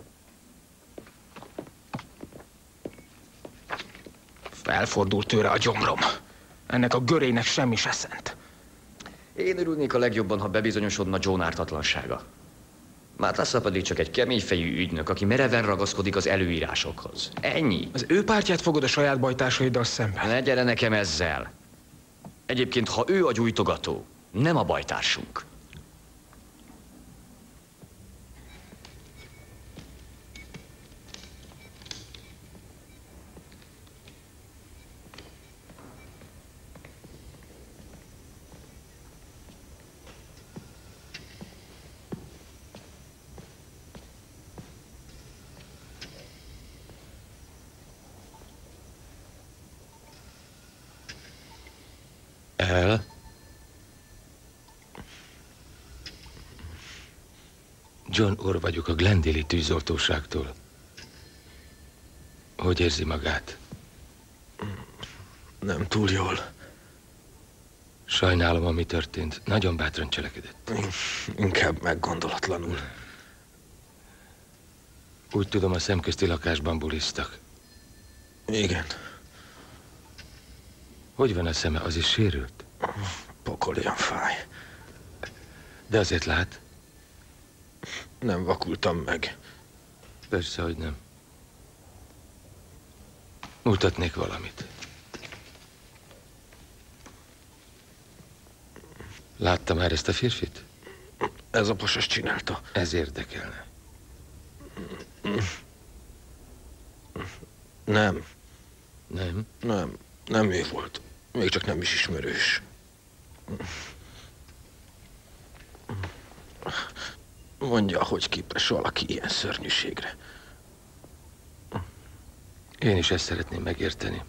Felfordult tőle a gyomrom. Ennek a görének semmi se szent. Én örülnék a legjobban, ha bebizonyosodna John ártatlansága. Matassa pedig csak egy keményfejű ügynök, aki mereven ragaszkodik az előírásokhoz. Ennyi. Az ő pártját fogod a saját bajtársaiddal szemben. Ne gyere nekem ezzel. Egyébként, ha ő a gyújtogató, nem a bajtársunk. John Orr vagyok a Glendale-i tűzoltóságtól. Hogy érzi magát? Nem túl jól. Sajnálom, ami történt. Nagyon bátran cselekedett. Inkább meggondolatlanul. Úgy tudom, a szemközti lakásban bulisztak. Igen. Hogy van a szeme? Az is sérült? Pokolian fáj. De azért lát? Nem vakultam meg. Persze, hogy nem. Mutatnék valamit. Látta már ezt a férfit? Ez a pasas csinálta. Ez érdekelne. Nem. Nem? Nem. Nem ő volt. Még csak nem is ismerős. Mondja, hogy képes valaki ilyen szörnyűségre. Én is ezt szeretném megérteni.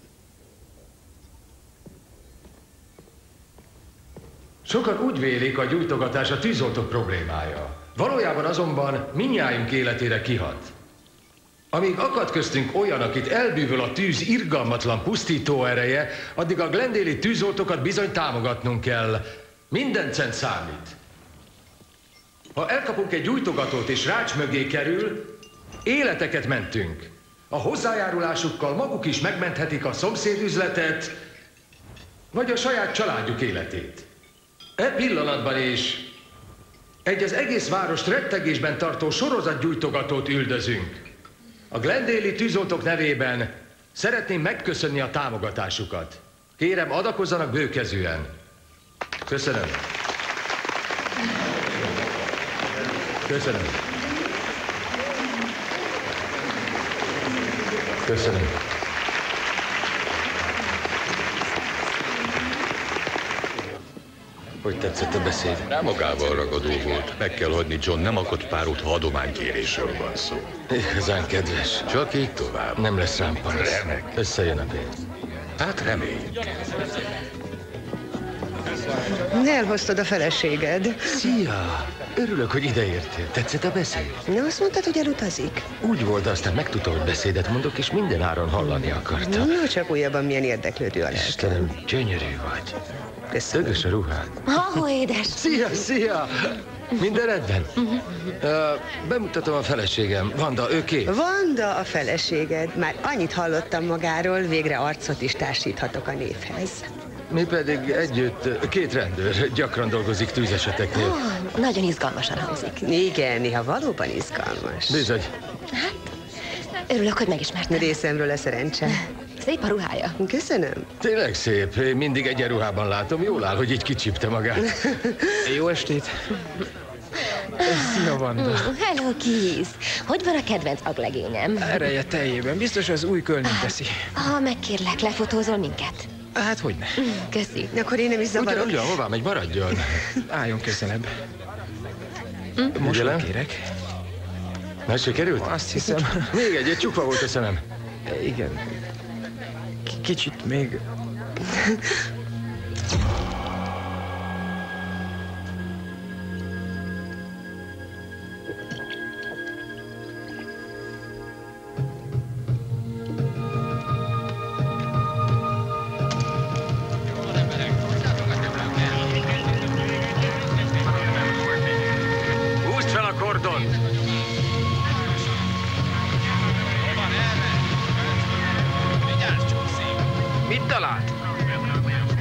Sokan úgy vélik, a gyújtogatás a tűzoltók problémája. Valójában azonban mindnyájunk életére kihat. Amíg akad köztünk olyan, akit elbűvöl a tűz irgalmatlan pusztító ereje, addig a Glendale-i tűzoltókat bizony támogatnunk kell. Minden cent számít. Ha elkapunk egy gyújtogatót és rács mögé kerül, életeket mentünk. A hozzájárulásukkal maguk is megmenthetik a szomszédüzletet, vagy a saját családjuk életét. E pillanatban is egy az egész várost rettegésben tartó sorozatgyújtogatót üldözünk. A Glendale-i tűzoltók nevében szeretném megköszönni a támogatásukat. Kérem, adakozzanak bőkezűen. Köszönöm. Köszönöm. Köszönöm. Hogy tetszett a beszéd? Nem magával ragadó volt. Meg kell hagyni, John, nem akad párót, ha adománykérésről van szó. Igazán kedves. Csak így tovább. Nem lesz rám panasz. Remek. Összejön a pénz. Hát reméljük. Elhoztad a feleséged. Szia! Örülök, hogy ideértél. Tetszett a beszéd? Na, azt mondtad, hogy elutazik? Úgy volt, aztán megtudta, hogy beszédet mondok, és minden áron hallani akarta. Na, csak újabban milyen érdeklődő a lelkem. Istenem, gyönyörű vagy. Köszönöm. Tögös a ruhád. Ha, édes. Szia, szia! Minden rendben? Uh, bemutatom a feleségem. Vanda, ő ki? Vanda a feleséged. Már annyit hallottam magáról, végre arcot is társíthatok a névhez. Mi pedig együtt, két rendőr, gyakran dolgozik tűzeseteknél. Oh, nagyon izgalmasan hangzik. Igen, néha valóban izgalmas. Bizony. Hát, örülök, hogy megismertem. Részemről a szerencse. Szép a ruhája. Köszönöm. Tényleg szép. Én mindig egyenruhában látom. Jól áll, hogy így kicsípte magát. Jó estét. Szia, Vanda. Mm, hello, Keith. Hogy van a kedvenc aglegényem? Ereje teljében. Biztos az új kölnén teszi. Ha megkérlek, lefotózol minket? Hát, hogyne. Mm, köszi. Akkor én nem is zavarok. Ugyan, ugyan, hová megy, maradjon. Álljon közelebb. Mm? Most kérek. Már sikerült? Azt hiszem. Még egy, egy csukva volt a szemem. Igen. K- kicsit még... Húzd fel a kordont! Mit talált?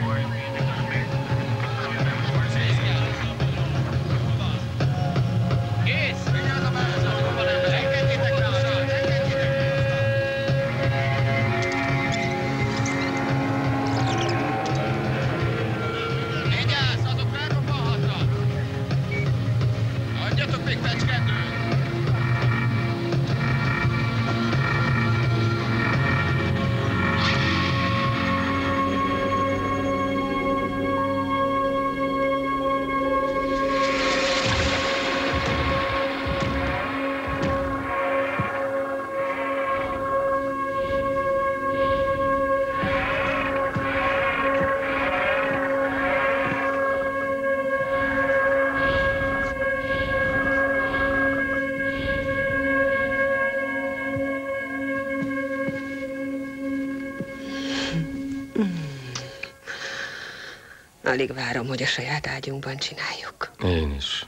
Alig várom, hogy a saját ágyunkban csináljuk. Én is.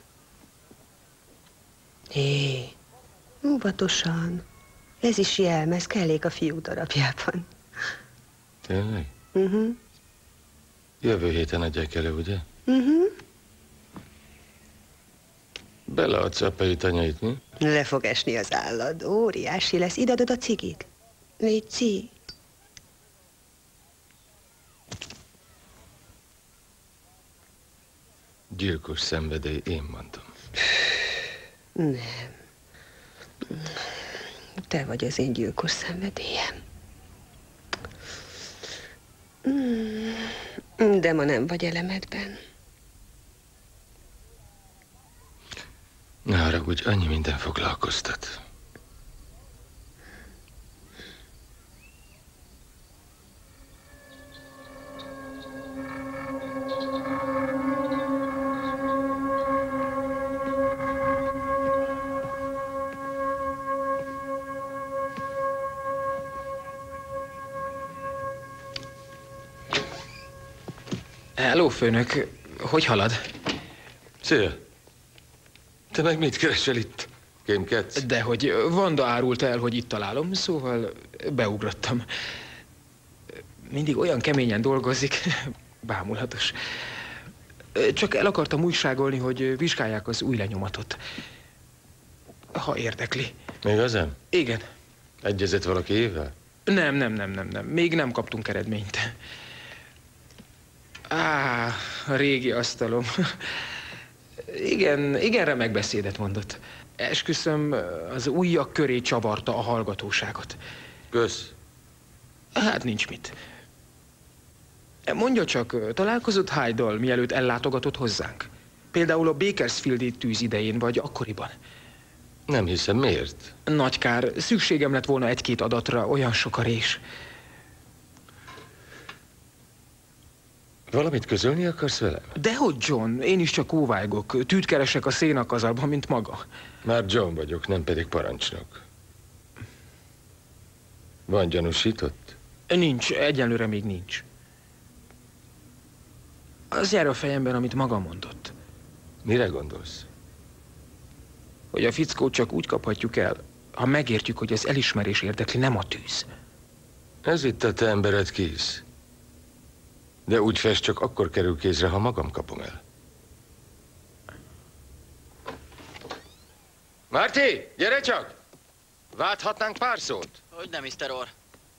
Hé, óvatosan. Ez is jelmez, kellék a fiú darabjában. Tényleg? Uh-huh. Jövő héten adják elő, ugye? Uh-huh. Beleadsz apait, anyait, mi? Le fog esni az állat. Óriási lesz. Ide adod a cigit. Léci. Gyilkos szenvedély, én mondom. Nem. Te vagy az én gyilkos szenvedélyem. De ma nem vagy elemedben. Ne haragudj, annyi minden foglalkoztat. Hello, főnök. Hogy halad? Szia. Te meg mit keresel itt? Kémkedsz? Dehogy Vanda árult el, hogy itt találom, szóval beugrottam. Mindig olyan keményen dolgozik, bámulatos. Csak el akartam újságolni, hogy vizsgálják az új lenyomatot. Ha érdekli. Még az nem? Igen. Egyezett valaki évvel? Nem, nem, nem, nem, nem. Még nem kaptunk eredményt. Á, a régi asztalom. Igen, igen, remek beszédet mondott. Esküszöm, az ujjak köré csavarta a hallgatóságot. Kösz. Hát nincs mit. Mondja csak, találkozott Hyde-dal, mielőtt ellátogatott hozzánk? Például a Bakersfieldi tűz idején, vagy akkoriban? Nem hiszem, miért? Nagy kár, szükségem lett volna egy-két adatra, olyan sok a rés. Valamit közölni akarsz velem? Dehogy, John, én is csak óvájgok. Tűt keresek a szénakazalban, mint maga. Már John vagyok, nem pedig parancsnok. Van gyanúsított? Nincs, egyenlőre még nincs. Az jár a fejemben, amit maga mondott. Mire gondolsz? Hogy a fickót csak úgy kaphatjuk el, ha megértjük, hogy az elismerés érdekli, nem a tűz. Ez itt a te embered, Kész. De úgy fest, csak akkor kerül kézre, ha magam kapom el. Márti, gyere csak! Válthatnánk pár szót? Hogy nem, miszter Orr?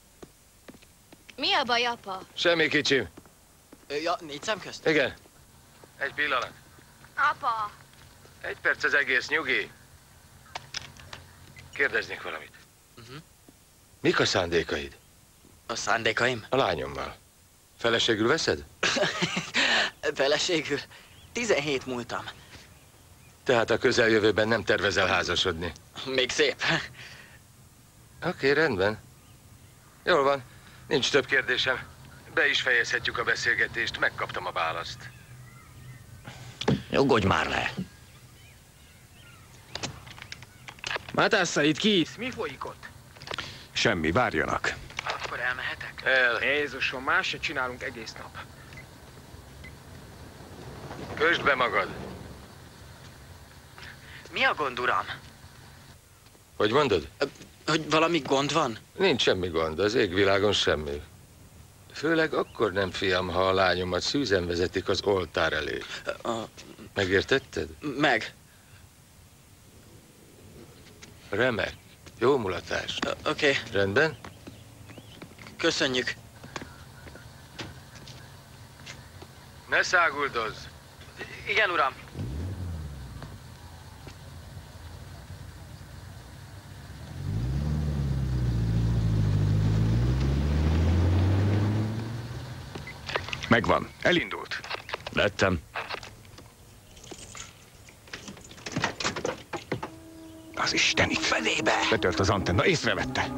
Mi a baj, apa? Semmi, kicsim. Ja, négy szem közt? Igen. Egy pillanat. Apa! Egy perc az egész, nyugi. Kérdeznék valamit. Uh-huh. Mik a szándékaid? A szándékaim? A lányommal. Feleségül veszed? Feleségül? tizenhét múltam. Tehát a közeljövőben nem tervezel házasodni? Még szép. Oké, okay, rendben. Jól van. Nincs több kérdésem. Be is fejezhetjük a beszélgetést. Megkaptam a választ. Nyugodj már le. Matassa, itt ki? Mi folyik ott? Semmi, várjanak. Akkor elmehetek? El. Jézusom, más se csinálunk egész nap. Kösd be magad. Mi a gond, uram? Hogy mondod? Hogy valami gond van? Nincs semmi gond, az égvilágon semmi. Főleg akkor nem, fiam, ha a lányomat szűzen vezetik az oltár elé. A... Megértetted? Meg. Remek. Jó mulatás. Oké. Okay. Rendben? Köszönjük. Ne száguldozz! Igen, uram. Megvan. Elindult. Lettem. Az isteni fenébe! Betört az antenna, észrevette.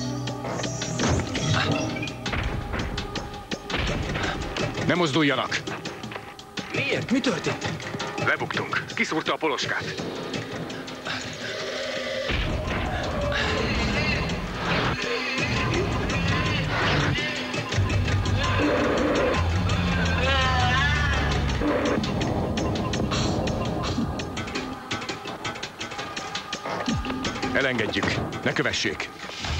Ne mozduljanak! Miért? Mi történt? Lebuktunk. Kiszúrta a poloskát. Elengedjük. Ne kövessék.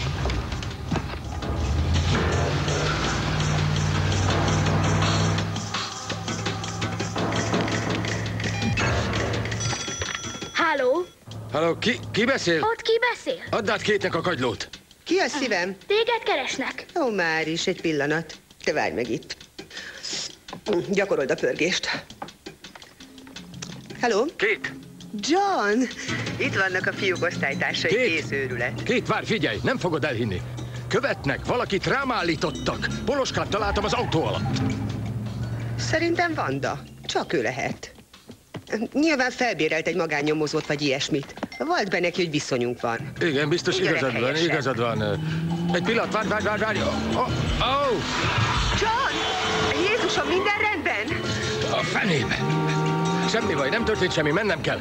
Háló? Halló, ki, ki beszél? Ott ki beszél? Add át Kétnek a kagylót. Ki a szívem? Téged keresnek. Ó, már is, egy pillanat. Te várj meg itt. Gyakorold a pörgést. Hello? Két. John! Itt vannak a fiúk osztálytársai, kész őrület. Két, várj, figyelj, nem fogod elhinni. Követnek, valakit rám állítottak. Poloskát találtam az autó alatt. Szerintem Vanda. Csak ő lehet. Nyilván felbérelt egy magánnyomozót vagy ilyesmit. Vald be neki, hogy viszonyunk van. Igen, biztos Így igazad van, igazad van. Egy pillanat, várj, várj, várj, várj. Oh, oh. John! Jézusom, minden rendben? A fenébe. Semmi baj, nem történt semmi, mennem kell.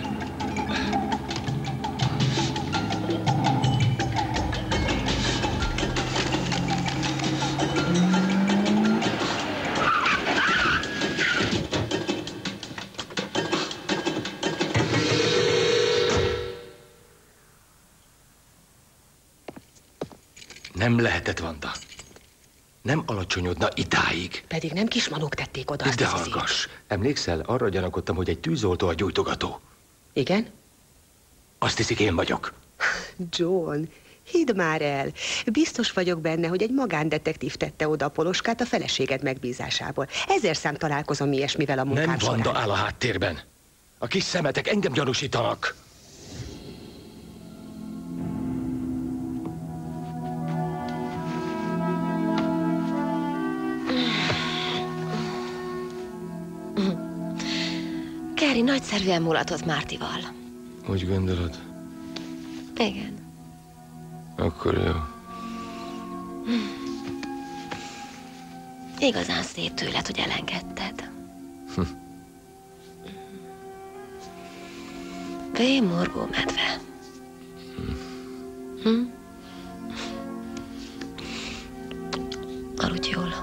Nem lehetett, Vanda. Nem alacsonyodna idáig. Pedig nem kismanók tették oda azt De az izét. hallgass, emlékszel, arra gyanakodtam, hogy egy tűzoltó a gyújtogató. Igen? Azt hiszik, én vagyok. John, hidd már el. Biztos vagyok benne, hogy egy magándetektív tette oda a Poloskát a feleséged megbízásából. Ezer szám találkozom ilyesmivel a munkám Nem során. Vanda áll a háttérben. A kis szemetek engem gyanúsítanak. Gary nagyszerűen mulatott Mártival. Úgy gondolod? Igen. Akkor jó. Igazán szép tőled, hogy elengedted. Hm. Vémorgó medve. Hm? Aludj jól.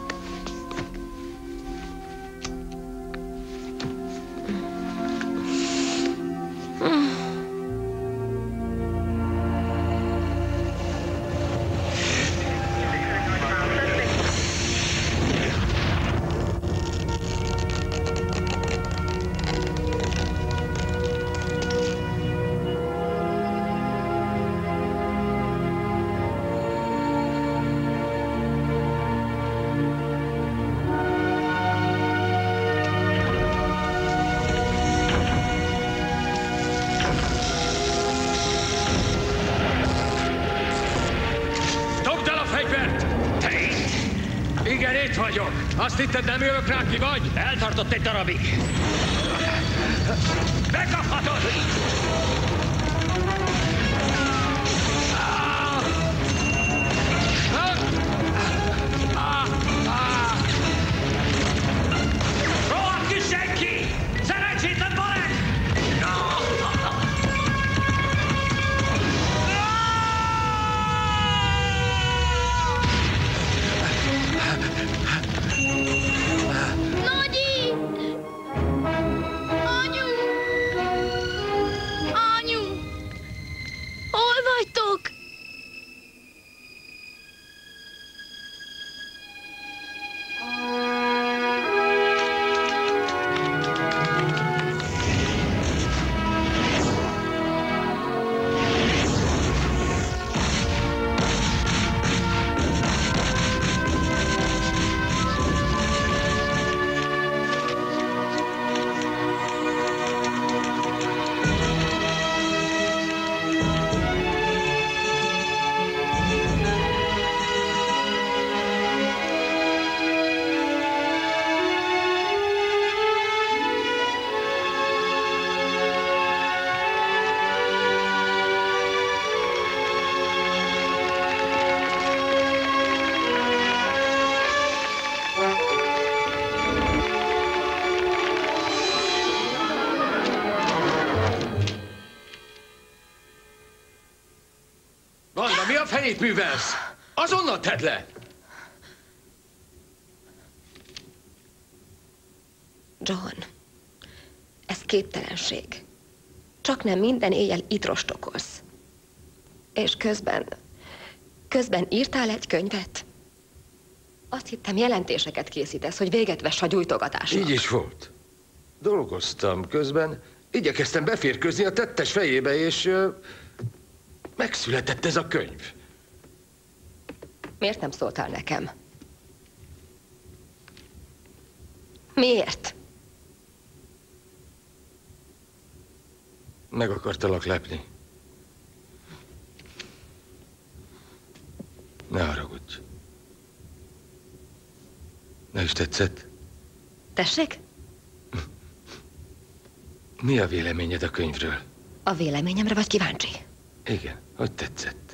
Azt hitted, nem jövök rá, ki vagy? Eltartott egy darabig. Bekaphatod! Rohadt ki senki! Szerencsétlen balek! Nagyi! Anyu! Anyu! Hol vagytok? Vanda, mi a fenét művelsz? Azonnal tedd le! John, ez képtelenség. Csak nem minden éjjel itt rostokolsz. És közben... Közben írtál egy könyvet? Azt hittem, jelentéseket készítesz, hogy véget vess a gyújtogatásnak. Így is volt. Dolgoztam közben, igyekeztem beférkőzni a tettes fejébe, és uh, megszületett ez a könyv. Miért nem szóltál nekem? Miért? Meg akartalak lepni. Ne haragudj. Ne is tetszett? Tessék? Mi a véleményed a könyvről? A véleményemre vagy kíváncsi? Igen, hogy tetszett?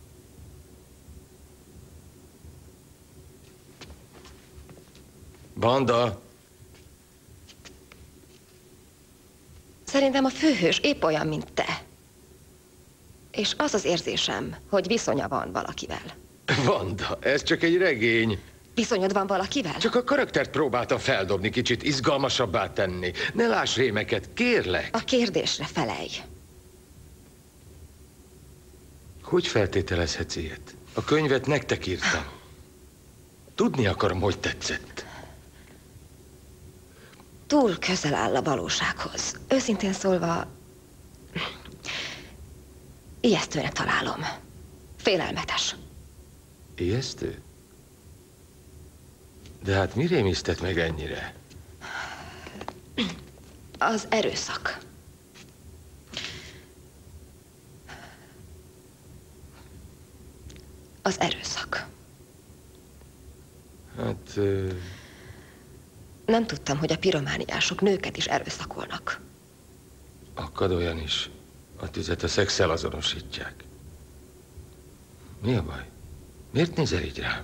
Banda! Szerintem a főhős épp olyan, mint te. És az az érzésem, hogy viszonya van valakivel. Vanda, ez csak egy regény. Viszonyod van valakivel? Csak a karaktert próbáltam feldobni, kicsit izgalmasabbá tenni. Ne láss rémeket, kérlek. A kérdésre felelj. Hogy feltételezhetsz ilyet? A könyvet nektek írtam. Tudni akarom, hogy tetszett. Túl közel áll a valósághoz. Őszintén szólva, ijesztőnek találom. Félelmetes. Ijesztő? De hát mi rémisztett meg ennyire? Az erőszak. Az erőszak. Hát... Uh... Nem tudtam, hogy a piromániások nőket is erőszakolnak. Akad olyan is. A tüzet a szexszel azonosítják. Mi a baj? Miért nézel így rám?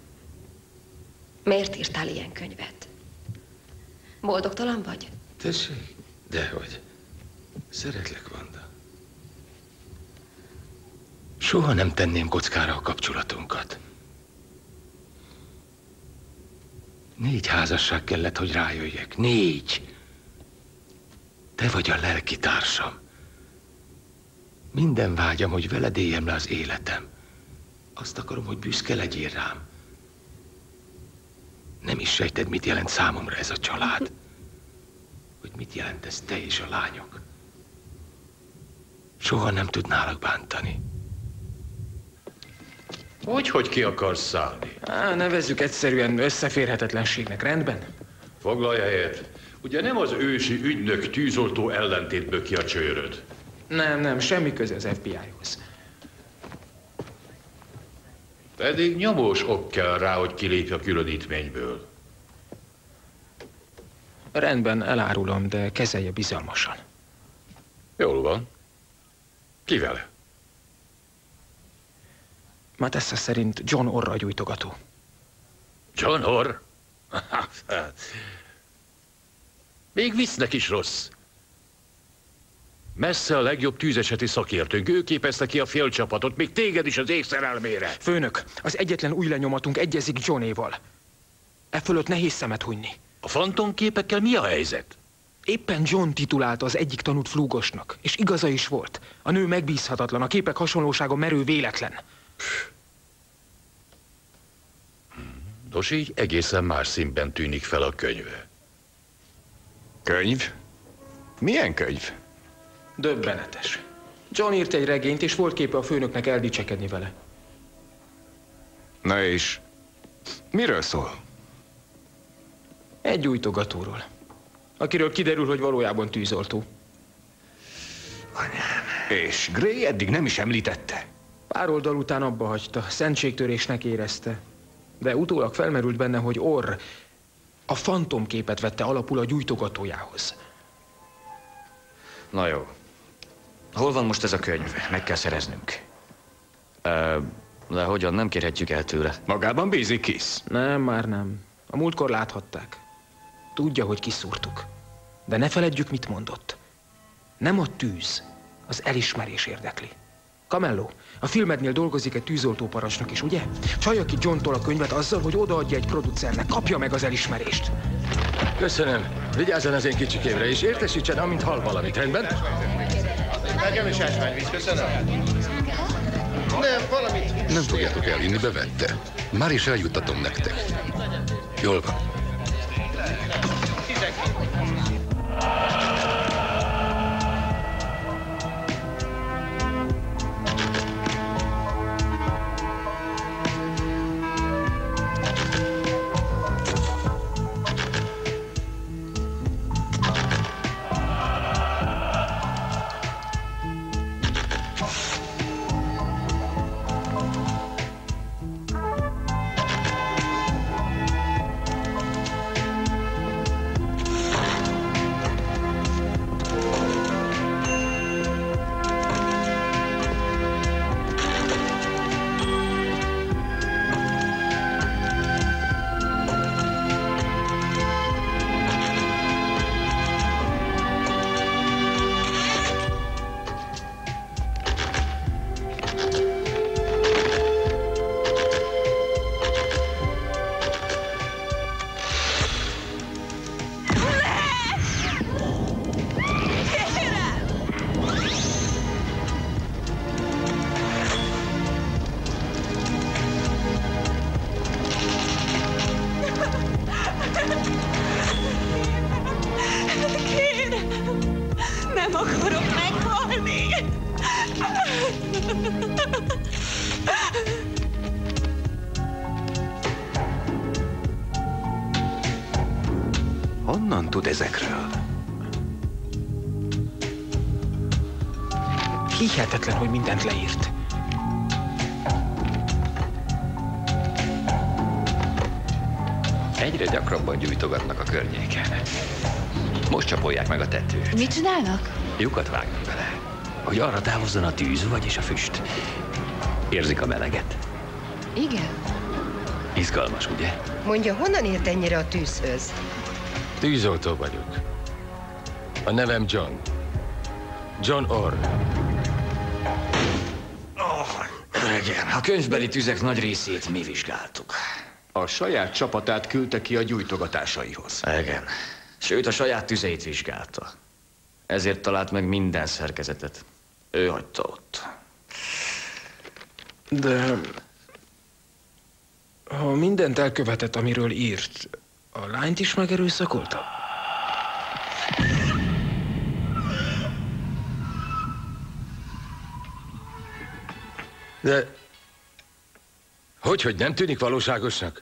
Miért írtál ilyen könyvet? Boldogtalan vagy? Tessék? Dehogy. Szeretlek, Vanda. Soha nem tenném kockára a kapcsolatunkat. Négy házasság kellett, hogy rájöjjek. Négy! Te vagy a lelki társam. Minden vágyam, hogy veled éljem le az életem. Azt akarom, hogy büszke legyél rám. Nem is sejted, mit jelent számomra ez a család. Hogy mit jelent ez te és a lányok. Soha nem tudnálak bántani. Hogy, hogy ki akarsz szállni? Á, nevezzük egyszerűen összeférhetetlenségnek, rendben? Foglalj helyet. Ugye nem az ősi ügynök tűzoltó ellentétből ki a csőröd? Nem, nem, semmi köze az ef bé i-hoz. Pedig nyomós ok kell rá, hogy kilépj a különítményből. Rendben, elárulom, de kezelje bizalmasan. Jól van. Ki vele? Matessa szerint John Orr a gyújtogató. John Orr? Még visznek is rossz. Messze a legjobb tűzeseti szakértőnk. Ő képezte ki a félcsapatot, még téged is az égszerelmére. Főnök, az egyetlen új lenyomatunk egyezik Johnéval. E fölött nehéz szemet hunyni. A fantomképekkel mi a helyzet? Éppen John titulálta az egyik tanút flúgosnak, és igaza is volt. A nő megbízhatatlan, a képek hasonlósága merő véletlen. Nos, így egészen más színben tűnik fel a könyve. Könyv? Milyen könyv? Döbbenetes. John írt egy regényt, és volt képe a főnöknek eldicsekedni vele. Na és miről szól? Egy gyújtogatóról, akiről kiderül, hogy valójában tűzoltó. Anyám. És Gray eddig nem is említette. Pár oldal után abba hagyta, szentségtörésnek érezte. De utólag felmerült benne, hogy Orr a fantomképet vette alapul a gyújtogatójához. Na jó. Hol van most ez a könyv? Meg kell szereznünk. Uh, de hogyan, nem kérhetjük el tőle? Magában bízik Kiss? Nem, már nem. A múltkor láthatták. Tudja, hogy kiszúrtuk. De ne feledjük, mit mondott. Nem a tűz, az elismerés érdekli. Camello, a filmednél dolgozik egy tűzoltóparancsnok is, ugye? Csalja ki Johntól a könyvet azzal, hogy odaadja egy producernek. Kapja meg az elismerést. Köszönöm. Vigyázzon az én kicsikémre, és értesítsen, amint hall valamit, rendben? Nekem is ásványvíz, köszönöm. Nem, valamit. Nem fogjátok elinni, bevette. Már is eljuttatom nektek. Jól van. Honnan tud ezekről? Hihetetlen, hogy mindent leírt. Egyre gyakrabban gyújtogatnak a környéken. Most csapolják meg a tetőt. Mit csinálnak? Lyukat vágnak bele, hogy arra távozzon a tűz, vagyis a füst. Érzik a meleget? Igen. Izgalmas, ugye? Mondja, honnan ért ennyire a tűzhöz? Tűzoltó vagyok. A nevem John. John Orr. Oh, igen, a könyvbeli tüzek nagy részét mi vizsgáltuk. A saját csapatát küldte ki a gyújtogatásaihoz. Igen. Sőt, a saját tüzeit vizsgálta. Ezért talált meg minden szerkezetet. Ő hagyta ott. De... ha mindent elkövetett, amiről írt, a lányt is megerőszakolta? De... hogy, hogy nem tűnik valóságosnak?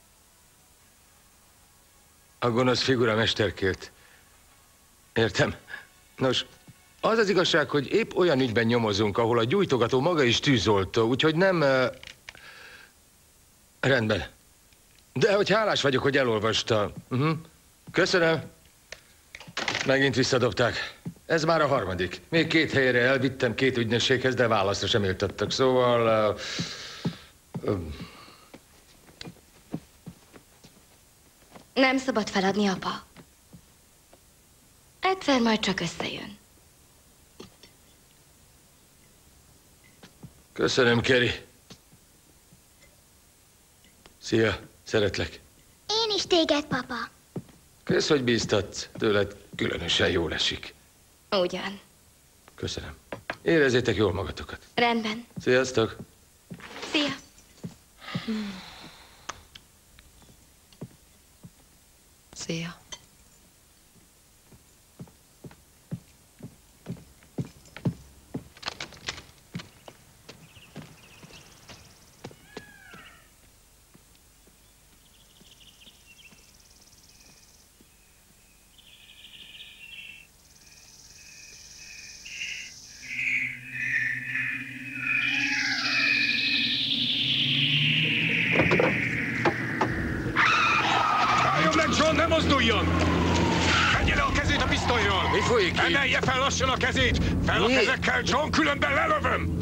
A gonosz figura mesterkélt. Értem. Nos, az az igazság, hogy épp olyan ügyben nyomozunk, ahol a gyújtogató maga is tűzoltó, úgyhogy nem... Uh... Rendben. De hogy hálás vagyok, hogy elolvasta. Uh-huh. Köszönöm. Megint visszadobták. Ez már a harmadik. Még két helyre elvittem, két ügynökséghez, de válaszra sem éltettek. Szóval... Uh... Uh... Nem szabad feladni, apa. Egyszer majd csak összejön. Köszönöm, Kerry. Szia, szeretlek. Én is téged, papa. Kösz, hogy bíztatsz. Tőled különösen jól esik. Ugyan. Köszönöm. Érezzétek jól magatokat. Rendben. Sziasztok. Szia. Szia. Ne mozduljon! Vegye le a kezét a pisztolyról! Mi folyik itt? Emelje fel lassan a kezét! Fel a Mi? kezekkel, John, különben lelövöm!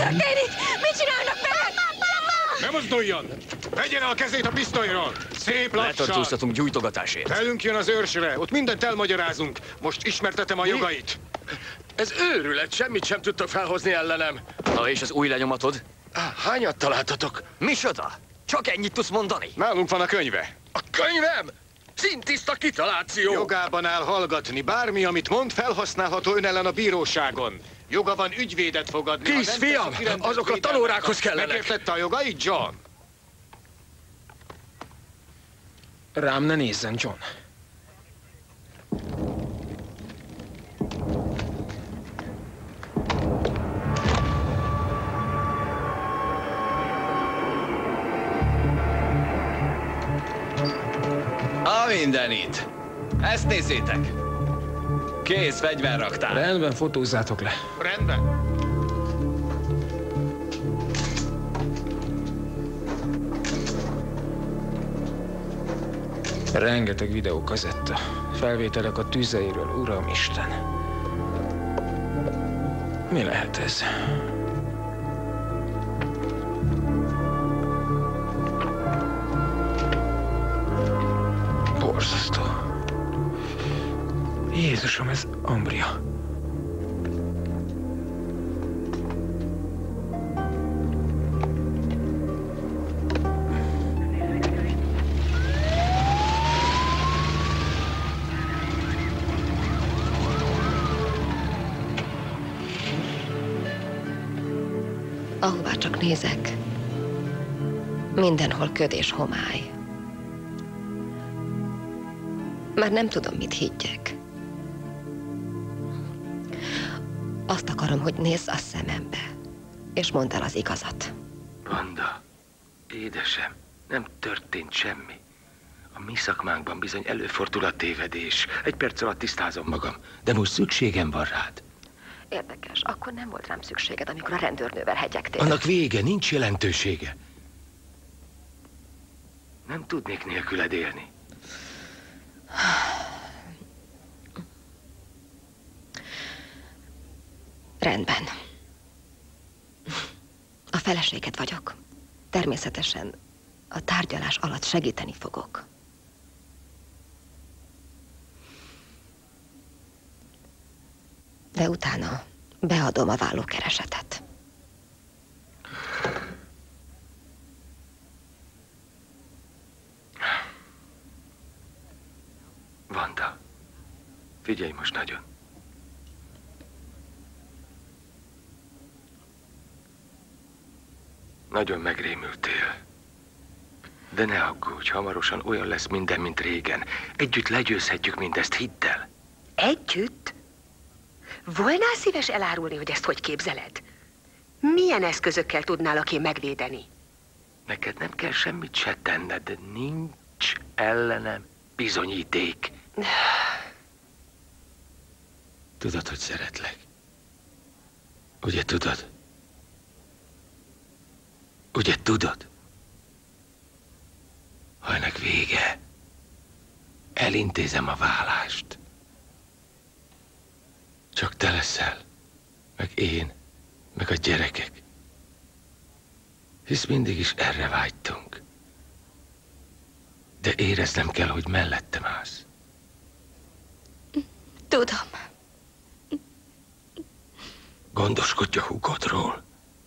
történik? Mit csinálnak veled? Ne mozduljon! Vegye le a kezét a pisztolyról! Szép lassan! Letartóztatunk gyújtogatásért. Velünk jön az őrsre, ott mindent elmagyarázunk. Most ismertetem a jogait. Ez őrület, semmit sem tudtak felhozni ellenem. Na és az új lenyomatod? Hányat találtatok? Micsoda? Csak ennyit tudsz mondani? Nálunk van a könyve. A könyvem? Szintiszta kitaláció! Jogában áll hallgatni. Bármi, amit mond, felhasználható ön ellen a bíróságon. Joga van ügyvédet fogadni. Kis fiam, azok a tanórákhoz kellenek. Megértette a jogait, John? Rám ne nézzen, John. A mindenit! Ezt nézzétek! Kész fegyverraktár. Rendben, fotózzátok le. Rendben. Rengeteg videókazetta. Felvételek a tüzeiről, Uramisten. Mi lehet ez? Borzasztó. Jézusom, ez Ambria. Ahová csak nézek, mindenhol köd és homály. Már nem tudom, mit higgyek. Azt akarom, hogy nézz a szemembe, és mondd el az igazat. Wanda, édesem, nem történt semmi. A mi szakmánkban bizony előfordul a tévedés. Egy perc alatt tisztázom magam, de most szükségem van rád. Érdekes, akkor nem volt rám szükséged, amikor a rendőrnővel hegyegtél. Annak vége, nincs jelentősége. Nem tudnék nélküled élni. Rendben. A feleséged vagyok. Természetesen a tárgyalás alatt segíteni fogok. De utána beadom a vállókeresetet. Wanda, figyelj most nagyon. Nagyon megrémültél. De ne aggódj, hamarosan olyan lesz minden, mint régen. Együtt legyőzhetjük mindezt, hidd el. Együtt? Volnál szíves elárulni, hogy ezt hogy képzeled? Milyen eszközökkel tudnálak én megvédeni? Neked nem kell semmit se tenned, de nincs ellenem bizonyíték. Tudod, hogy szeretlek. Ugye tudod? Ugye tudod? Ha ennek vége, elintézem a vállást. Csak te leszel, meg én, meg a gyerekek. Hisz mindig is erre vágytunk. De éreznem kell, hogy mellettem állsz. Tudom. Gondoskodj a húgodról.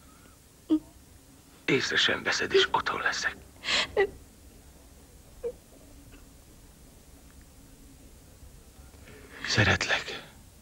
Észre sem veszed, és otthon leszek. Szeretlek.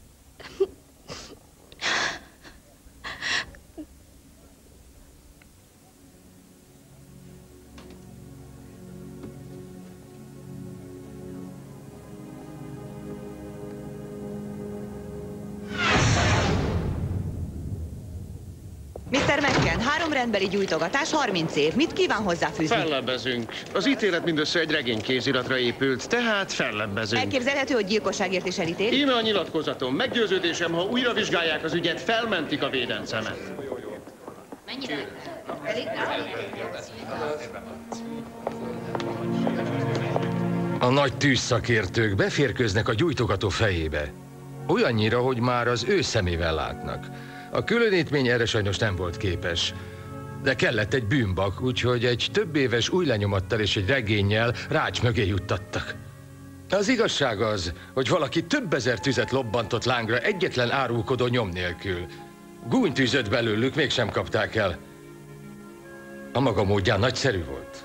miszter Mekken, három rendbeli gyújtogatás, harminc év. Mit kíván hozzáfűzni? Fellebbezünk. Az ítélet mindössze egy regénykéziratra épült, tehát fellebbezünk. Elképzelhető, hogy gyilkosságért is elítél? Íme a nyilatkozatom. Meggyőződésem, ha újra vizsgálják az ügyet, felmentik a védencemet. A nagy tűzszakértők beférkőznek a gyújtogató fejébe. Olyannyira, hogy már az ő szemével látnak. A különítmény erre sajnos nem volt képes. De kellett egy bűnbak, úgyhogy egy több éves új lenyomattal és egy regénnyel rács mögé juttattak. Az igazság az, hogy valaki több ezer tüzet lobbantott lángra egyetlen árulkodó nyom nélkül. Gúnytűzött belőlük, mégsem kapták el. A maga módján nagyszerű volt.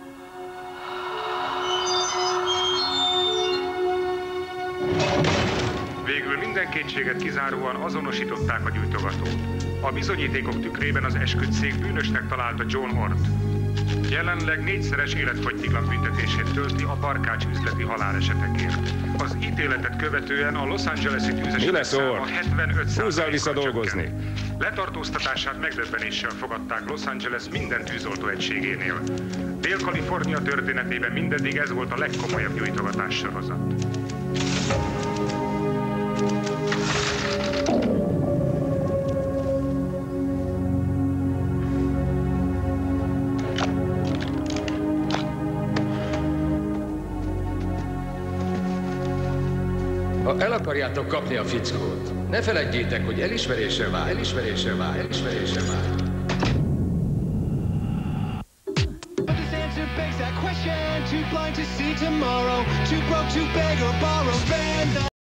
Végül minden kétséget kizáróan azonosították a gyújtogatót. A bizonyítékok tükrében az esküdtszék bűnösnek találta John Ort. Jelenleg négyszeres életfogytiglan büntetését tölti a barkács üzleti halálesetekért. Az ítéletet követően a Los Angeles-i tűzesetek száma hetvenöt százalékkal visszadolgozni? Letartóztatását megdöbbenéssel fogadták Los Angeles minden tűzoltó egységénél. Dél-Kalifornia történetében mindeddig ez volt a legkomolyabb gyújtogatás sorozat. Ha el akarjátok kapni a fickót, ne feledjétek, hogy elismerésre vár, elismerésre vár, elismerésre vár. Too blind to see tomorrow, too broke to beg or borrow.